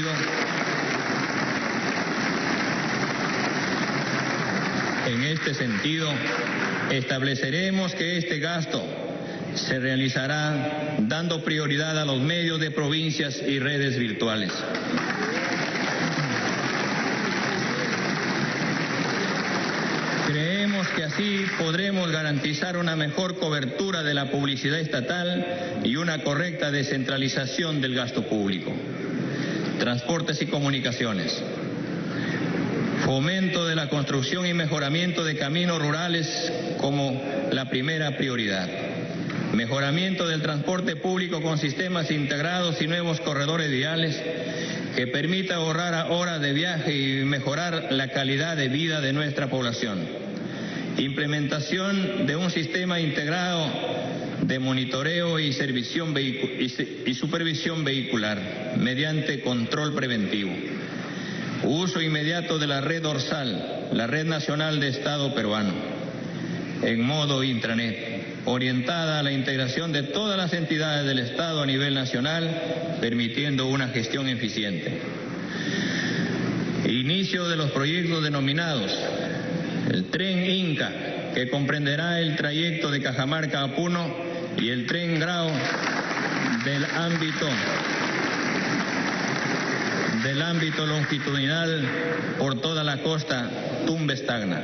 sentido, estableceremos que este gasto se realizará dando prioridad a los medios de provincias y redes virtuales. Creemos que así podremos garantizar una mejor cobertura de la publicidad estatal y una correcta descentralización del gasto público. Transportes y comunicaciones. Fomento de la construcción y mejoramiento de caminos rurales como la primera prioridad. Mejoramiento del transporte público con sistemas integrados y nuevos corredores viales que permita ahorrar horas de viaje y mejorar la calidad de vida de nuestra población. Implementación de un sistema integrado de monitoreo y supervisión vehicular mediante control preventivo. Uso inmediato de la red dorsal, la red nacional de Estado peruano, en modo intranet, orientada a la integración de todas las entidades del Estado a nivel nacional, permitiendo una gestión eficiente. Inicio de los proyectos denominados el Tren Inca, que comprenderá el trayecto de Cajamarca a Puno, y el Tren Grao del ámbito longitudinal por toda la costa Tumbes-Tacna.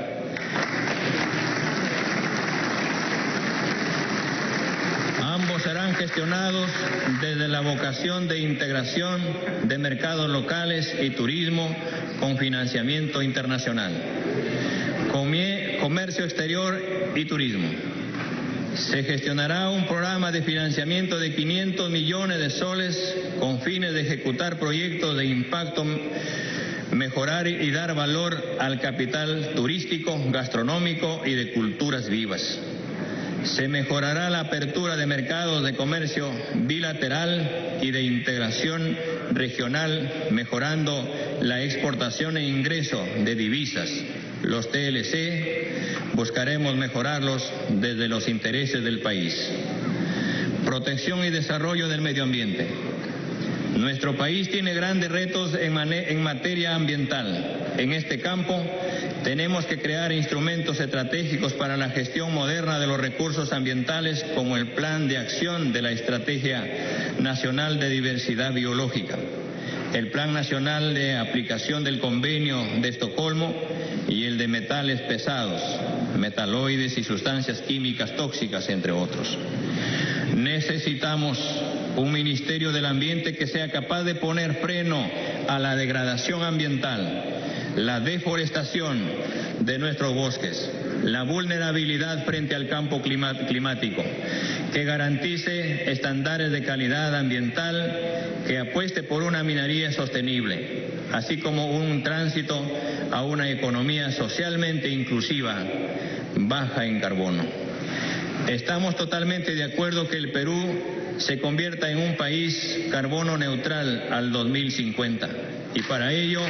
Ambos serán gestionados desde la vocación de integración de mercados locales y turismo con financiamiento internacional. Comercio exterior y turismo. Se gestionará un programa de financiamiento de 500 millones de soles con fines de ejecutar proyectos de impacto, mejorar y dar valor al capital turístico, gastronómico y de culturas vivas. Se mejorará la apertura de mercados de comercio bilateral y de integración regional, mejorando la exportación e ingreso de divisas. Los TLC buscaremos mejorarlos desde los intereses del país. Protección y desarrollo del medio ambiente. Nuestro país tiene grandes retos en materia ambiental. En este campo tenemos que crear instrumentos estratégicos para la gestión moderna de los recursos ambientales, como el Plan de Acción de la Estrategia Nacional de Diversidad Biológica, el Plan Nacional de Aplicación del Convenio de Estocolmo y el de metales pesados, metaloides y sustancias químicas tóxicas, entre otros. Necesitamos un Ministerio del Ambiente que sea capaz de poner freno a la degradación ambiental, la deforestación de nuestros bosques, la vulnerabilidad frente al cambio climático, que garantice estándares de calidad ambiental, que apueste por una minería sostenible, así como un tránsito a una economía socialmente inclusiva, baja en carbono. Estamos totalmente de acuerdo que el Perú se convierta en un país carbono neutral al 2050 y para ello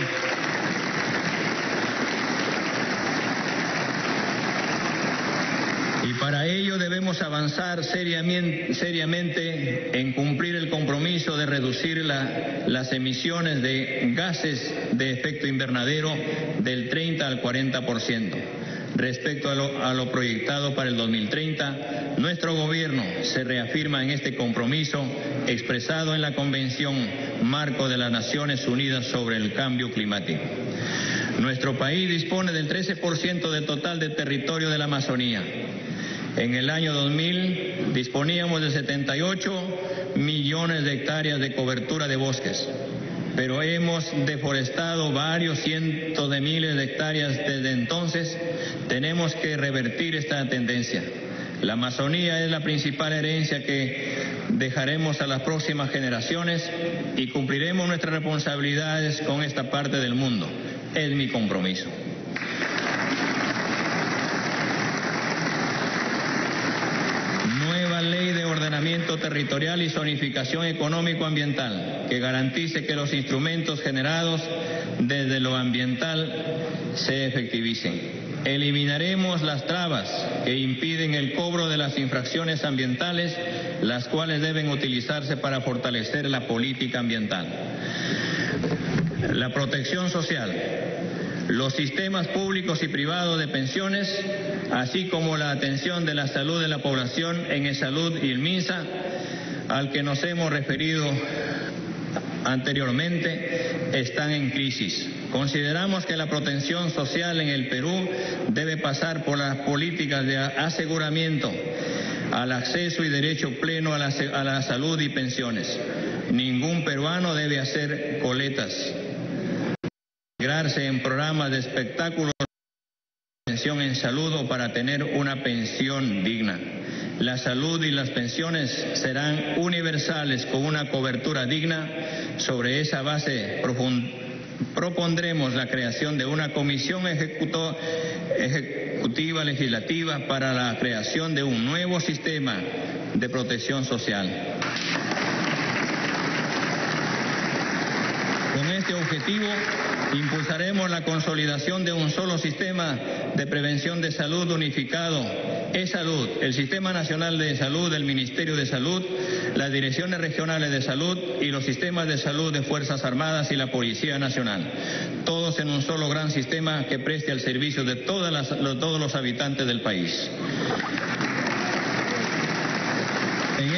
debemos avanzar seriamente en cumplir el compromiso de reducir las emisiones de gases de efecto invernadero del 30 al 40%. Respecto a lo proyectado para el 2030, nuestro gobierno se reafirma en este compromiso expresado en la Convención Marco de las Naciones Unidas sobre el Cambio Climático. Nuestro país dispone del 13% del total de territorio de la Amazonía. En el año 2000 disponíamos de 78 millones de hectáreas de cobertura de bosques, pero hemos deforestado varios cientos de miles de hectáreas desde entonces. Tenemos que revertir esta tendencia. La Amazonía es la principal herencia que dejaremos a las próximas generaciones y cumpliremos nuestras responsabilidades con esta parte del mundo. Es mi compromiso. Nueva ley de ordenamiento ordenamiento territorial y zonificación económico-ambiental, que garantice que los instrumentos generados desde lo ambiental se efectivicen. Eliminaremos las trabas que impiden el cobro de las infracciones ambientales, las cuales deben utilizarse para fortalecer la política ambiental. La protección social, los sistemas públicos y privados de pensiones, así como la atención de la salud de la población en ESalud y el MINSA, al que nos hemos referido anteriormente, están en crisis. Consideramos que la protección social en el Perú debe pasar por las políticas de aseguramiento al acceso y derecho pleno a la salud y pensiones. Ningún peruano debe hacer coletas, integrarse en programas de espectáculos, pensión en salud o para tener una pensión digna. La salud y las pensiones serán universales con una cobertura digna. Sobre esa base propondremos la creación de una comisión ejecutiva legislativa para la creación de un nuevo sistema de protección social. Con este objetivo, impulsaremos la consolidación de un solo sistema de prevención de salud unificado, ESalud, el Sistema Nacional de Salud del Ministerio de Salud, las direcciones regionales de salud y los sistemas de salud de Fuerzas Armadas y la Policía Nacional, todos en un solo gran sistema que preste al servicio de todos los habitantes del país. En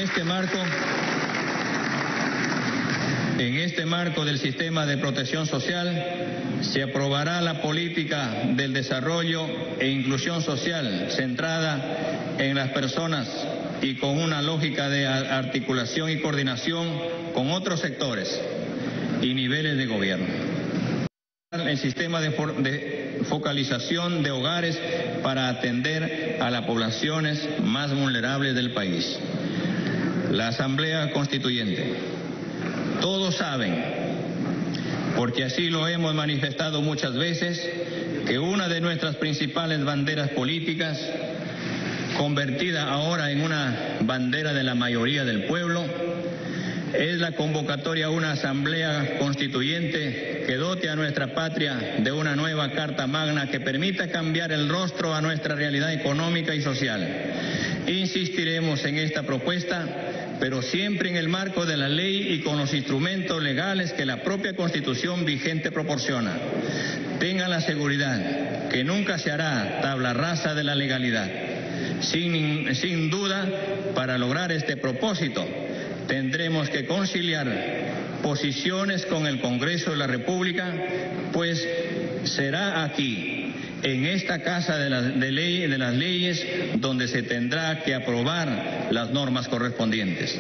este marco del sistema de protección social se aprobará la política del desarrollo e inclusión social centrada en las personas y con una lógica de articulación y coordinación con otros sectores y niveles de gobierno. El sistema de focalización de hogares para atender a las poblaciones más vulnerables del país. La Asamblea Constituyente. Todos saben, porque así lo hemos manifestado muchas veces, que una de nuestras principales banderas políticas, convertida ahora en una bandera de la mayoría del pueblo, es la convocatoria a una asamblea constituyente que dote a nuestra patria de una nueva Carta Magna que permita cambiar el rostro a nuestra realidad económica y social. Insistiremos en esta propuesta, pero siempre en el marco de la ley y con los instrumentos legales que la propia Constitución vigente proporciona. Tengan la seguridad que nunca se hará tabla rasa de la legalidad. Sin duda, para lograr este propósito, tendremos que conciliar posiciones con el Congreso de la República, pues será aquí, en esta Casa de las Leyes, donde se tendrá que aprobar las normas correspondientes.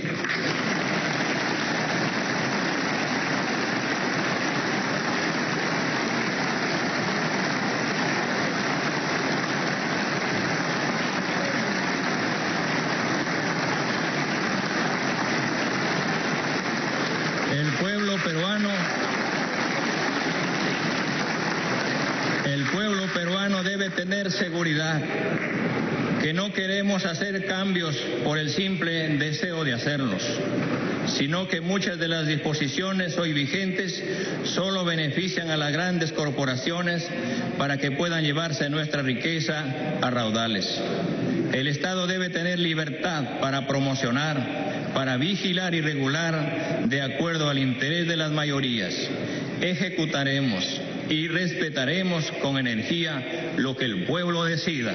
El pueblo peruano debe tener seguridad que no queremos hacer cambios por el simple deseo de hacerlos, sino que muchas de las disposiciones hoy vigentes solo benefician a las grandes corporaciones para que puedan llevarse nuestra riqueza a raudales. El Estado debe tener libertad para promocionar, para vigilar y regular de acuerdo al interés de las mayorías. Ejecutaremos y respetaremos con energía lo que el pueblo decida.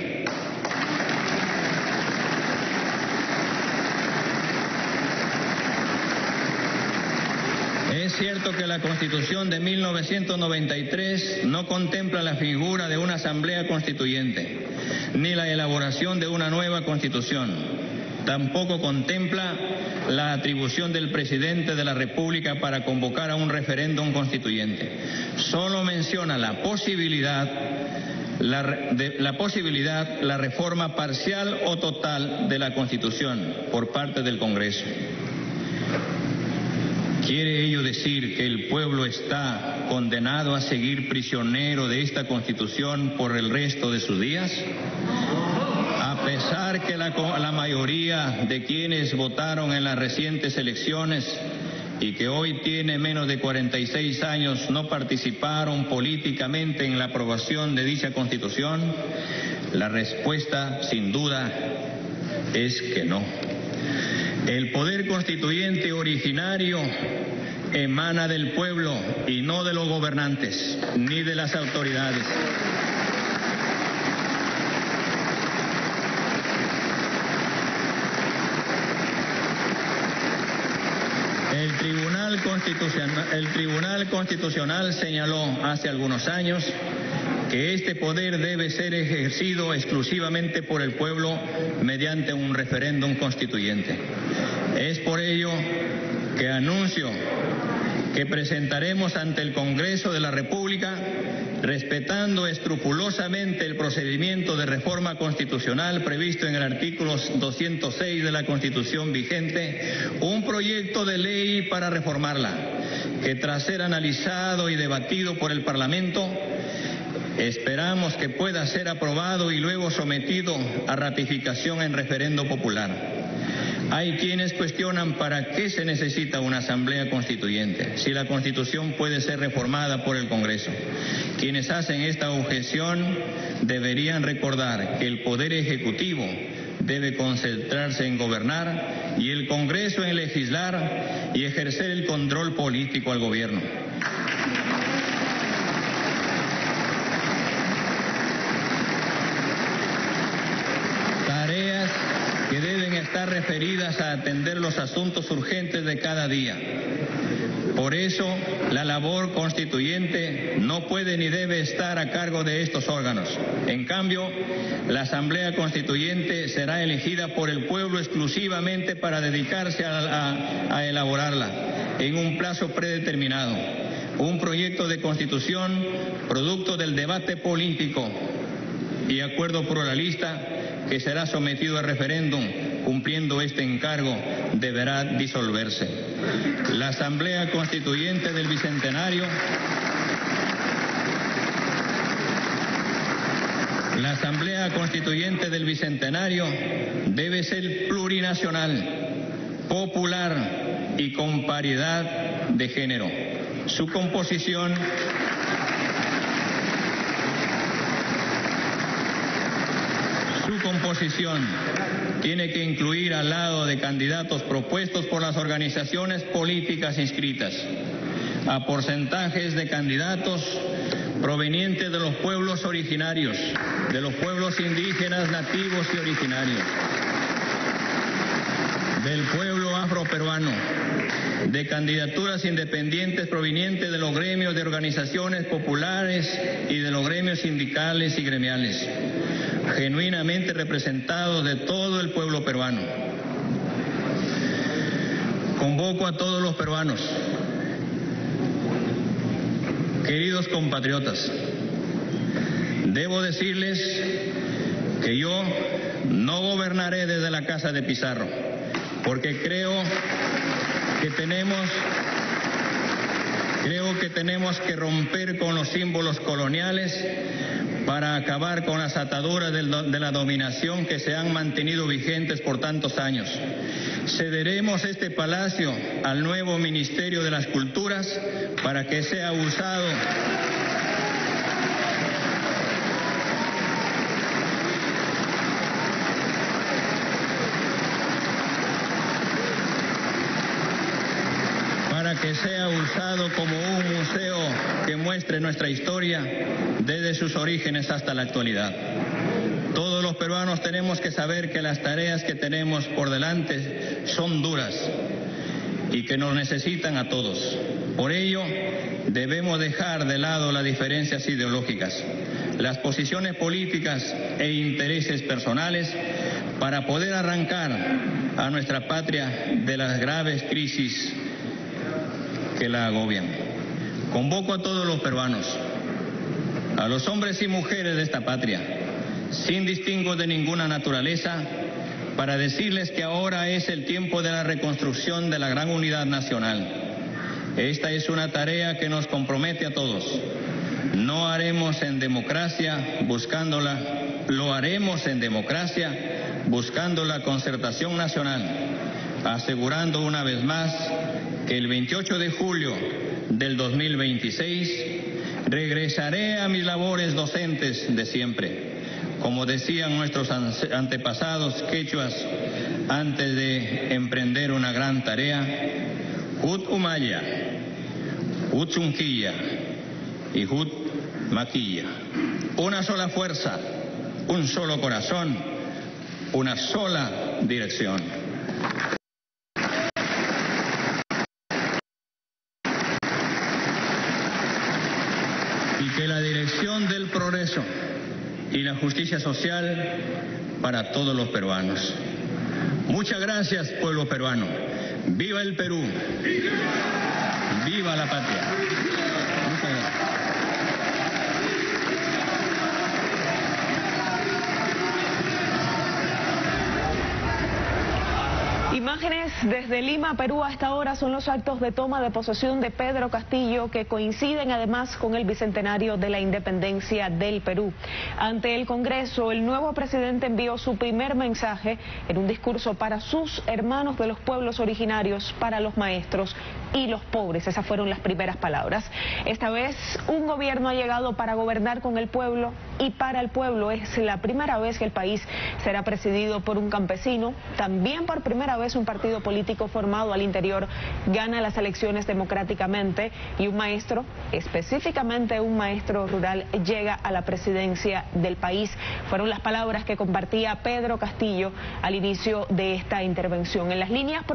Es cierto que la Constitución de 1993 no contempla la figura de una asamblea constituyente, ni la elaboración de una nueva Constitución. Tampoco contempla la atribución del presidente de la República para convocar a un referéndum constituyente. Solo menciona la posibilidad, la reforma parcial o total de la Constitución por parte del Congreso. ¿Quiere ello decir que el pueblo está condenado a seguir prisionero de esta Constitución por el resto de sus días? pesar que la mayoría de quienes votaron en las recientes elecciones y que hoy tiene menos de 46 años no participaron políticamente en la aprobación de dicha Constitución, la respuesta sin duda es que no. El poder constituyente originario emana del pueblo y no de los gobernantes ni de las autoridades. El Tribunal Constitucional señaló hace algunos años que este poder debe ser ejercido exclusivamente por el pueblo mediante un referéndum constituyente. Es por ello que anuncio que presentaremos ante el Congreso de la República, respetando escrupulosamente el procedimiento de reforma constitucional previsto en el artículo 206 de la Constitución vigente, un proyecto de ley para reformarla, que tras ser analizado y debatido por el Parlamento, esperamos que pueda ser aprobado y luego sometido a ratificación en referendo popular. Hay quienes cuestionan para qué se necesita una asamblea constituyente, si la Constitución puede ser reformada por el Congreso. Quienes hacen esta objeción deberían recordar que el Poder Ejecutivo debe concentrarse en gobernar y el Congreso en legislar y ejercer el control político al gobierno. Que deben estar referidas a atender los asuntos urgentes de cada día. Por eso, la labor constituyente no puede ni debe estar a cargo de estos órganos. En cambio, la Asamblea Constituyente será elegida por el pueblo exclusivamente para dedicarse a elaborarla en un plazo predeterminado. Un proyecto de Constitución producto del debate político y acuerdo pluralista que será sometido a referéndum, cumpliendo este encargo, deberá disolverse. La Asamblea Constituyente del Bicentenario debe ser plurinacional, popular y con paridad de género. Su composición tiene que incluir al lado de candidatos propuestos por las organizaciones políticas inscritas, a porcentajes de candidatos provenientes de los pueblos originarios, de los pueblos indígenas, nativos y originarios, del pueblo afroperuano, de candidaturas independientes provenientes de los gremios de organizaciones populares y de los gremios sindicales y gremiales, genuinamente representados de todo el pueblo peruano. Convoco a todos los peruanos, queridos compatriotas, debo decirles que yo no gobernaré desde la casa de Pizarro, porque creo que tenemos que romper con los símbolos coloniales para acabar con las ataduras de la dominación que se han mantenido vigentes por tantos años. Cederemos este palacio al nuevo Ministerio de las Culturas para que sea usado como un museo que muestre nuestra historia desde sus orígenes hasta la actualidad. Todos los peruanos tenemos que saber que las tareas que tenemos por delante son duras y que nos necesitan a todos. Por ello, debemos dejar de lado las diferencias ideológicas, las posiciones políticas e intereses personales para poder arrancar a nuestra patria de las graves crisis que la agobian. Convoco a todos los peruanos, a los hombres y mujeres de esta patria, sin distingo de ninguna naturaleza, para decirles que ahora es el tiempo de la reconstrucción de la gran unidad nacional. Esta es una tarea que nos compromete a todos. no haremos en democracia buscándola, lo haremos en democracia buscando la concertación nacional, asegurando una vez más que el 28 de julio del 2026 regresaré a mis labores docentes de siempre. Como decían nuestros antepasados quechuas antes de emprender una gran tarea, Hut Umaya, Hut Chunquilla y Hut Maquilla. Una sola fuerza, un solo corazón, una sola dirección. Y que la dirección del progreso y la justicia social para todos los peruanos. Muchas gracias, pueblo peruano. ¡Viva el Perú! ¡Viva la patria! Muchas gracias. Imágenes desde Lima, Perú, hasta ahora son los actos de toma de posesión de Pedro Castillo, que coinciden además con el bicentenario de la independencia del Perú. Ante el Congreso, el nuevo presidente envió su primer mensaje en un discurso para sus hermanos de los pueblos originarios, para los maestros y los pobres. Esas fueron las primeras palabras. Esta vez, un gobierno ha llegado para gobernar con el pueblo y para el pueblo. Es la primera vez que el país será presidido por un campesino. También por primera vez un partido político formado al interior gana las elecciones democráticamente y un maestro, específicamente un maestro rural, llega a la presidencia del país. Fueron las palabras que compartía Pedro Castillo al inicio de esta intervención. En las líneas